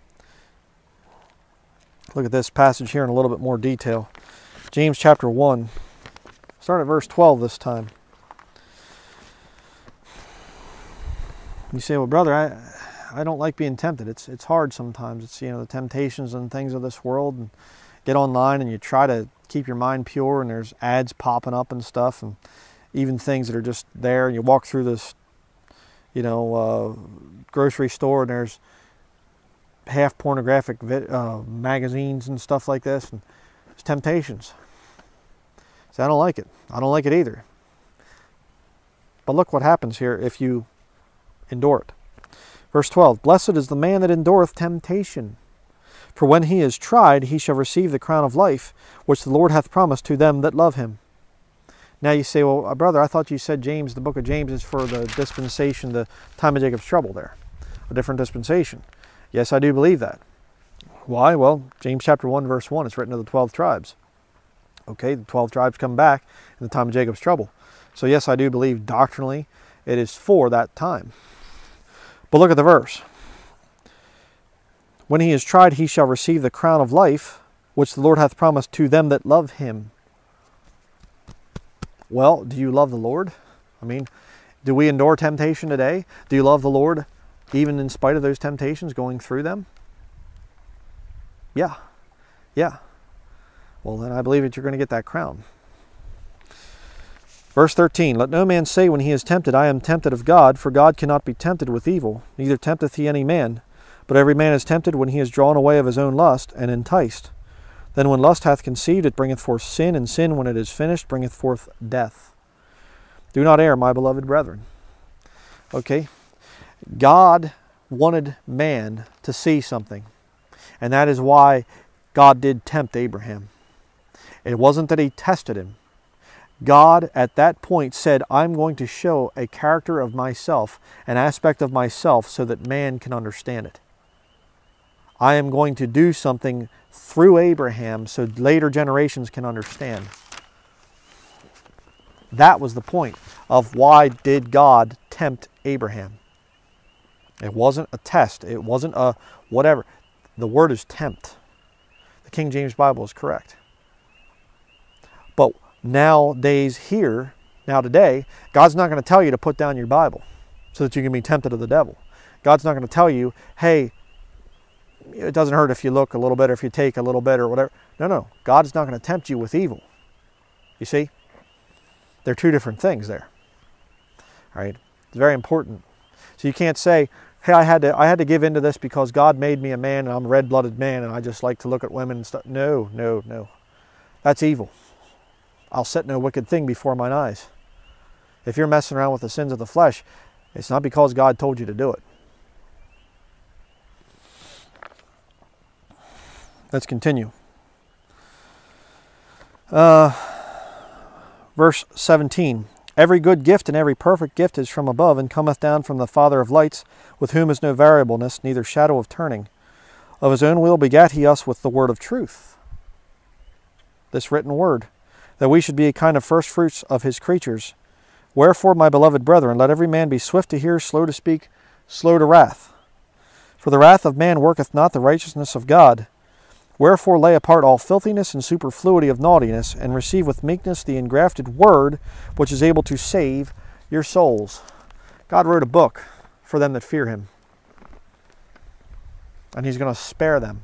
Look at this passage here in a little bit more detail. James chapter 1. Start at verse 12 this time. You say, well, brother, I don't like being tempted. It's hard sometimes. It's, the temptations and things of this world. And get online and you try to keep your mind pure, and there's ads popping up and stuff, and even things that are just there. And you walk through this, grocery store, and there's half pornographic magazines and stuff like this, and it's temptations. So I don't like it. I don't like it either. But look what happens here if you endure it. Verse 12, Blessed is the man that endureth temptation. For when he is tried, he shall receive the crown of life, which the Lord hath promised to them that love him. Now you say, well, brother, I thought you said James, the book of James is for the dispensation, the time of Jacob's trouble there. A different dispensation. Yes, I do believe that. Why? Well, James chapter 1, verse 1, it's written to the 12 tribes. Okay, the 12 tribes come back in the time of Jacob's trouble. So yes, I do believe doctrinally it is for that time. But look at the verse. When he is tried, he shall receive the crown of life, which the Lord hath promised to them that love him. Well, do you love the Lord? I mean, do we endure temptation today? Do you love the Lord even in spite of those temptations, going through them? Yeah. well, then I believe that you're going to get that crown. Verse 13, let no man say when he is tempted, I am tempted of God, for God cannot be tempted with evil, neither tempteth he any man. But every man is tempted when he is drawn away of his own lust, and enticed. Then when lust hath conceived, it bringeth forth sin, and sin, when it is finished, bringeth forth death. Do not err, my beloved brethren. Okay? God wanted man to see something. And that is why God did tempt Abraham. It wasn't that he tested him. God at that point said, I'm going to show a character of myself, an aspect of myself, so that man can understand it. I am going to do something through Abraham so later generations can understand. That was the point of why did God tempt Abraham. It wasn't a test. It wasn't a whatever. The word is tempt. The King James Bible is correct. But nowadays here, now today, God's not going to tell you to put down your Bible so that you can be tempted of the devil. God's not going to tell you, hey, it doesn't hurt if you look a little bit or if you take a little bit or whatever. No. God is not going to tempt you with evil. You see? They're two different things there. All right? It's very important. So you can't say, hey, I had to give in to this because God made me a man and I'm a red-blooded man and I just like to look at women and stuff. No. That's evil. I'll set no wicked thing before mine eyes. If you're messing around with the sins of the flesh, it's not because God told you to do it. Let's continue. Verse 17. Every good gift and every perfect gift is from above, and cometh down from the Father of lights, with whom is no variableness, neither shadow of turning. Of his own will begat he us with the word of truth, this written word, that we should be a kind of first fruits of his creatures. Wherefore, my beloved brethren, let every man be swift to hear, slow to speak, slow to wrath. For the wrath of man worketh not the righteousness of God. Wherefore lay apart all filthiness and superfluity of naughtiness, and receive with meekness the engrafted word, which is able to save your souls. God wrote a book for them that fear him. And he's going to spare them.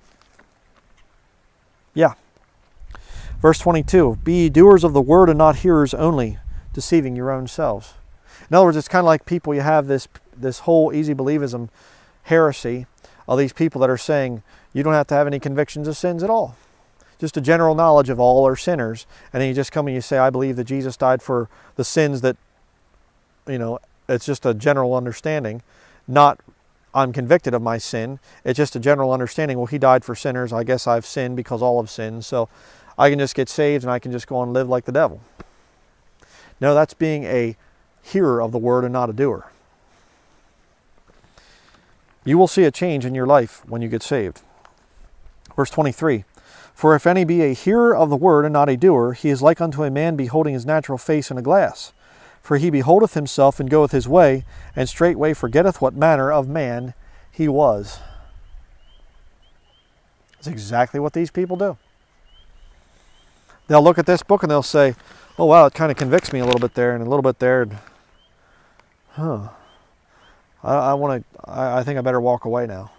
Yeah. Verse 22, be ye doers of the word and not hearers only, deceiving your own selves. In other words, it's kind of like people, you have this whole easy believism heresy of these people that are saying, you don't have to have any convictions of sins at all. Just a general knowledge of all are sinners. And then you just come and you say, I believe that Jesus died for the sins that, it's just a general understanding. Not, I'm convicted of my sin. It's just a general understanding. Well, he died for sinners. I guess I've sinned because all have sinned. So I can just get saved and I can just go on and live like the devil. No, that's being a hearer of the word and not a doer. You will see a change in your life when you get saved. Verse 23, for if any be a hearer of the word and not a doer, he is like unto a man beholding his natural face in a glass. For he beholdeth himself and goeth his way, and straightway forgetteth what manner of man he was. That's exactly what these people do. They'll look at this book and they'll say, oh wow, it kind of convicts me a little bit there and a little bit there. I think I better walk away now.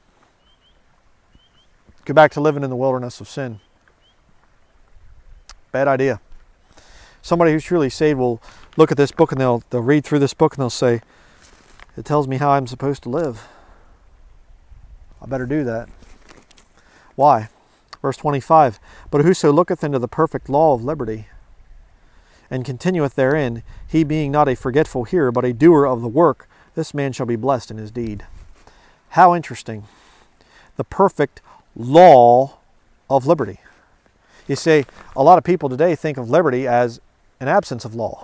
Go back to living in the wilderness of sin. Bad idea. Somebody who's truly saved will look at this book and they'll read through this book and they'll say, it tells me how I'm supposed to live. I better do that. Why? Verse 25, but whoso looketh into the perfect law of liberty, and continueth therein, he being not a forgetful hearer, but a doer of the work, this man shall be blessed in his deed. How interesting. The perfect law of liberty. You see, a lot of people today think of liberty as an absence of law.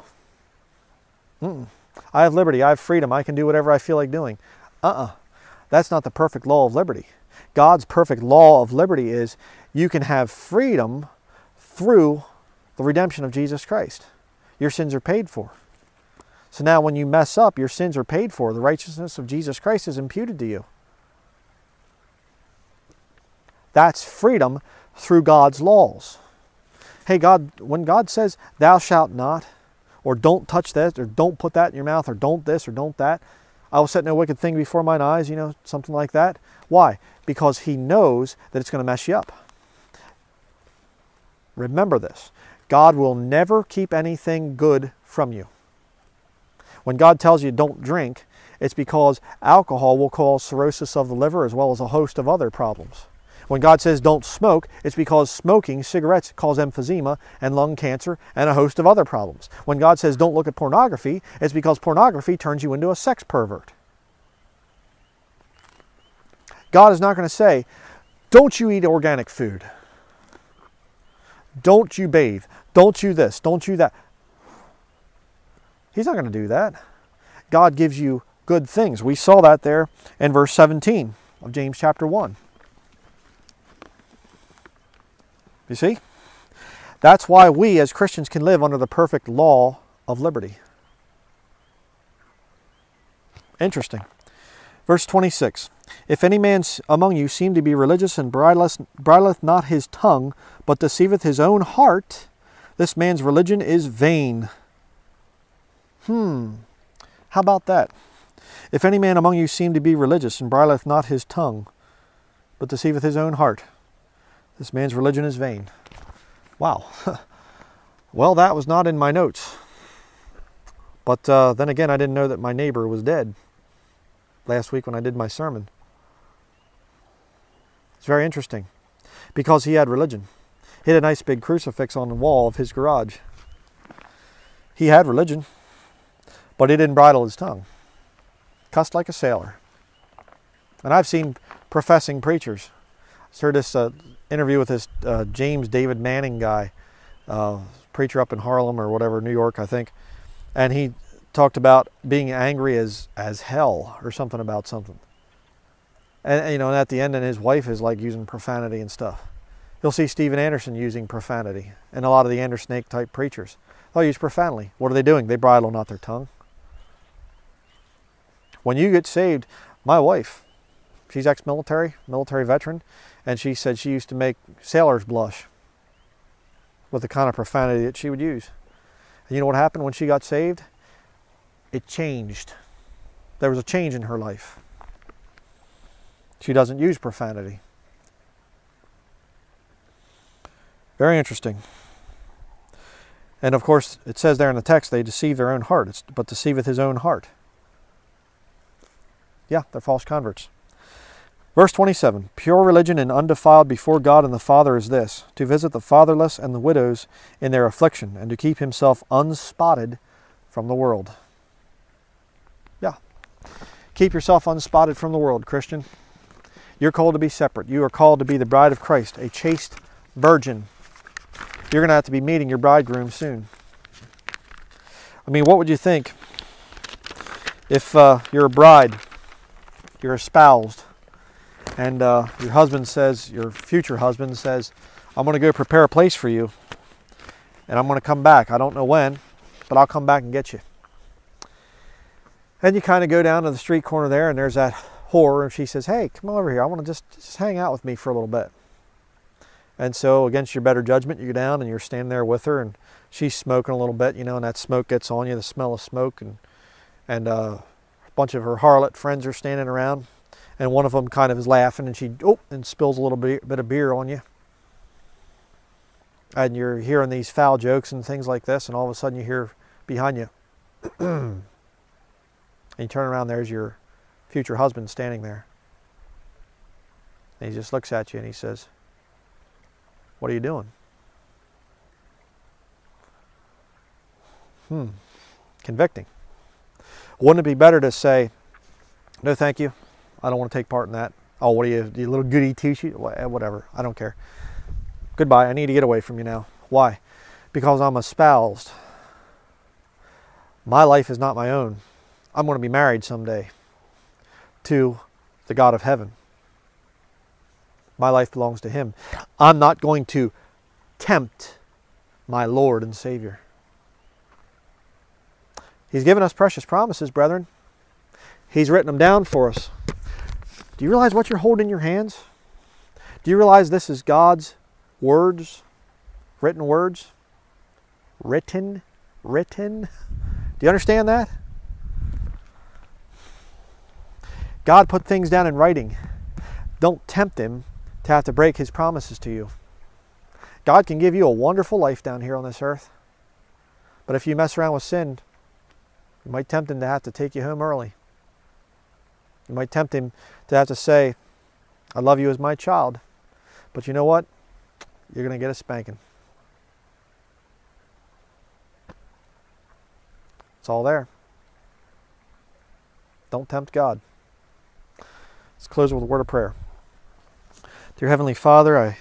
I have liberty, I have freedom, I can do whatever I feel like doing. That's not the perfect law of liberty. God's perfect law of liberty is you can have freedom through the redemption of Jesus Christ. Your sins are paid for. So now when you mess up, your sins are paid for. The righteousness of Jesus Christ is imputed to you. That's freedom through God's laws. Hey, when God says, thou shalt not, or don't touch this, or don't put that in your mouth, or don't this, or don't that, I will set no wicked thing before mine eyes, something like that. Why? Because he knows that it's going to mess you up. Remember this. God will never keep anything good from you. When God tells you don't drink, it's because alcohol will cause cirrhosis of the liver as well as a host of other problems. When God says don't smoke, it's because smoking cigarettes cause emphysema and lung cancer and a host of other problems. When God says don't look at pornography, it's because pornography turns you into a sex pervert. God is not going to say, don't you eat organic food. Don't you bathe. Don't you this. Don't you that. He's not going to do that. God gives you good things. We saw that there in verse 17 of James chapter 1. You see? That's why we as Christians can live under the perfect law of liberty. Interesting. Verse 26. If any man among you seem to be religious and bridleth not his tongue, but deceiveth his own heart, this man's religion is vain. How about that? If any man among you seem to be religious and bridleth not his tongue, but deceiveth his own heart, this man's religion is vain. Wow. Well, that was not in my notes. But then again, I didn't know that my neighbor was dead last week when I did my sermon. It's very interesting because he had religion. He had a nice big crucifix on the wall of his garage. He had religion, but he didn't bridle his tongue. Cussed like a sailor. And I've seen professing preachers. I heard this interview with this James David Manning guy, preacher up in Harlem or whatever, New York, I think. And he talked about being angry as hell or something about something. And you know, and at the end, and his wife is like using profanity and stuff. You'll see Steven Anderson using profanity, and a lot of the Andersnake type preachers. They'll use profanity. What are they doing? They bridle not their tongue. When you get saved, my wife, she's ex-military, military veteran, and she said she used to make sailors blush with the kind of profanity that she would use. And you know what happened when she got saved? It changed. There was a change in her life. She doesn't use profanity. Very interesting. And of course, it says there in the text, they deceive their own heart, but deceiveth his own heart. Yeah, they're false converts. Verse 27, pure religion and undefiled before God and the Father is this, to visit the fatherless and the widows in their affliction, and to keep himself unspotted from the world. Yeah. Keep yourself unspotted from the world, Christian. You're called to be separate. You are called to be the bride of Christ, a chaste virgin. You're going to have to be meeting your bridegroom soon. I mean, what would you think if you're a bride, you're espoused, and your husband says, your future husband says, I'm going to go prepare a place for you, and I'm going to come back. I don't know when, but I'll come back and get you. And you kind of go down to the street corner there, and there's that whore, and she says, hey, come over here. I want to just hang out with me for a little bit. And so against your better judgment, you go down and you're standing there with her, and she's smoking a little bit, you know, and that smoke gets on you, the smell of smoke, and a bunch of her harlot friends are standing around, and one of them kind of is laughing, and she spills a little bit of beer on you. And you're hearing these foul jokes and things like this, and all of a sudden you hear behind you, and you turn around, there's your future husband standing there. And he just looks at you and he says, what are you doing? Convicting. Wouldn't it be better to say, no thank you, I don't want to take part in that. Oh, what are you little goody two-shoes? Whatever, I don't care. Goodbye, I need to get away from you now. Why? Because I'm espoused. My life is not my own. I'm going to be married someday to the God of heaven. My life belongs to him. I'm not going to tempt my Lord and Savior. He's given us precious promises, brethren. He's written them down for us. Do you realize what you're holding in your hands? Do you realize this is God's words? Written words? Written? Do you understand that? God put things down in writing. Don't tempt him to have to break his promises to you. God can give you a wonderful life down here on this earth. But if you mess around with sin, you might tempt him to have to take you home early. You might tempt him to have to say, I love you as my child, but you know what? You're going to get a spanking. It's all there. Don't tempt God. Let's close with a word of prayer. Dear Heavenly Father, I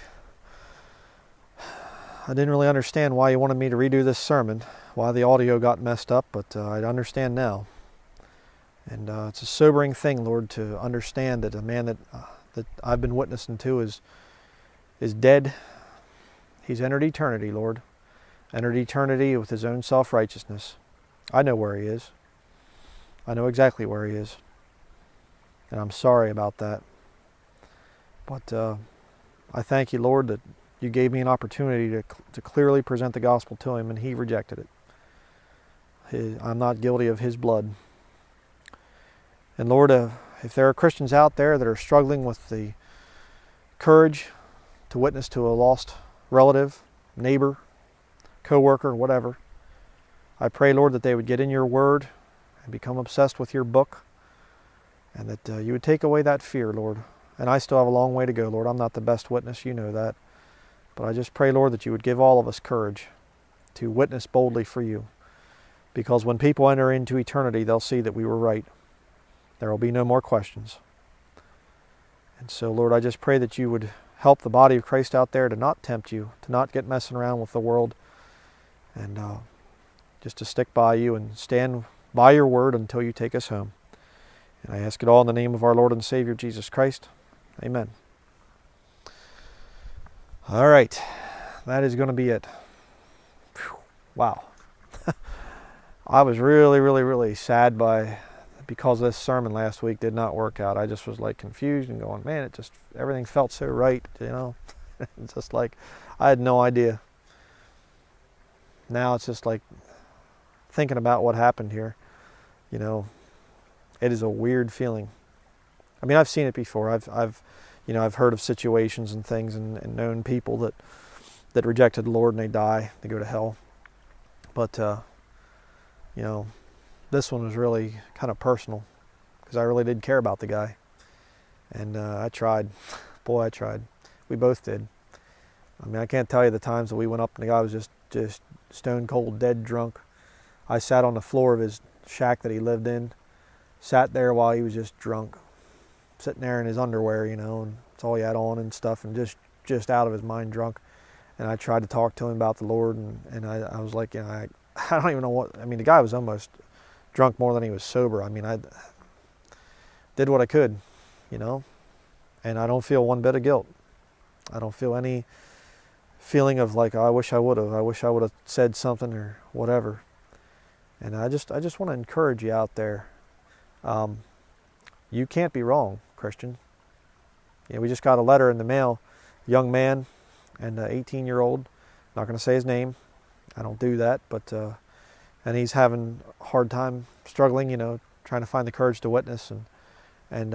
didn't really understand why you wanted me to redo this sermon, why the audio got messed up, but I understand now. And it's a sobering thing, Lord, to understand that a man that I've been witnessing to is dead. He's entered eternity, Lord. Entered eternity with his own self-righteousness. I know where he is. I know exactly where he is. And I'm sorry about that. But I thank you, Lord, that you gave me an opportunity to clearly present the gospel to him, and he rejected it. I'm not guilty of his blood. And Lord, if there are Christians out there that are struggling with the courage to witness to a lost relative, neighbor, co-worker, whatever, I pray, Lord, that they would get in your word and become obsessed with your book, and that you would take away that fear, Lord. And I still have a long way to go, Lord. I'm not the best witness, you know that. But I just pray, Lord, that you would give all of us courage to witness boldly for you. Because when people enter into eternity, they'll see that we were right. There will be no more questions. And so, Lord, I just pray that you would help the body of Christ out there to not tempt you, to not get messing around with the world, and just to stick by you and stand by your word until you take us home. And I ask it all in the name of our Lord and Savior, Jesus Christ. Amen. All right, that is going to be it. Whew. Wow. I was really sad because this sermon last week did not work out. I just was like confused and going, man, everything felt so right, you know. It's just like, I had no idea. Now it's just like thinking about what happened here, you know, it is a weird feeling. I mean, I've seen it before. I've heard of situations and things and known people that rejected the Lord and they die, they go to hell. But, you know, this one was really kind of personal because I really did care about the guy. And I tried. Boy, I tried. We both did. I mean, I can't tell you the times that we went up and the guy was just stone cold, dead drunk. I sat on the floor of his shack that he lived in, sat there while he was just drunk, sitting there in his underwear, you know, and that's all he had on and stuff, and just out of his mind drunk. And I tried to talk to him about the Lord, and I was like, you know, I don't even know what, I mean, the guy was almost drunk more than he was sober. I mean, I did what I could, you know, and I don't feel one bit of guilt. I don't feel any feeling of like, oh, I wish I would have said something or whatever. And I just want to encourage you out there. You can't be wrong, Christian. You know, we just got a letter in the mail, young man and an 18-year-old, not going to say his name. I don't do that, but and he's having a hard time, struggling, you know, trying to find the courage to witness, and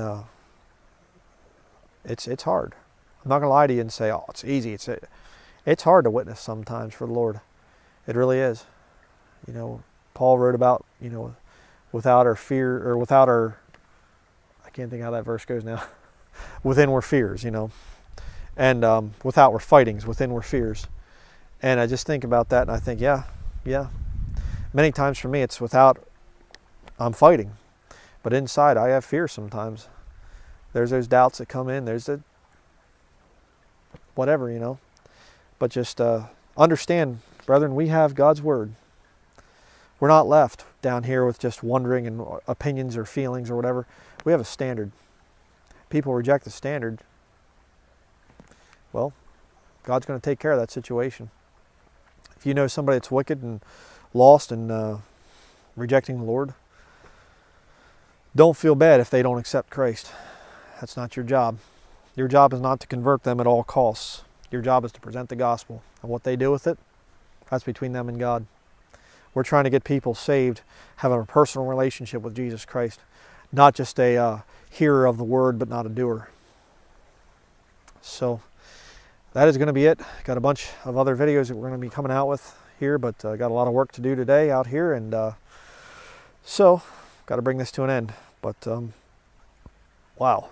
it's hard. I'm not going to lie to you and say, oh, it's easy. It's hard to witness sometimes for the Lord. It really is. You know, Paul wrote about, you know, without our fear, or without our, I can't think how that verse goes now. Within were fears, you know. And without were fightings, within were fears. And I just think about that and I think, yeah. Many times for me it's without, I'm fighting. But inside I have fear sometimes. There's those doubts that come in. There's the whatever, you know. But just understand, brethren, we have God's word. We're not left down here with just wondering and opinions or feelings or whatever. We have a standard. People reject the standard. Well, God's going to take care of that situation. If you know somebody that's wicked and lost and rejecting the Lord, don't feel bad if they don't accept Christ. That's not your job. Your job is not to convert them at all costs. Your job is to present the gospel. And what they do with it, that's between them and God. We're trying to get people saved, having a personal relationship with Jesus Christ. Not just a hearer of the word, but not a doer. So, that is going to be it. Got a bunch of other videos that we're going to be coming out with here, but got a lot of work to do today out here, and so got to bring this to an end. But wow,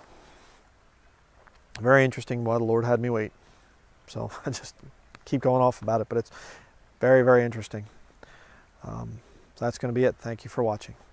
very interesting why the Lord had me wait. So I just keep going off about it, but it's very, very interesting. So that's going to be it. Thank you for watching.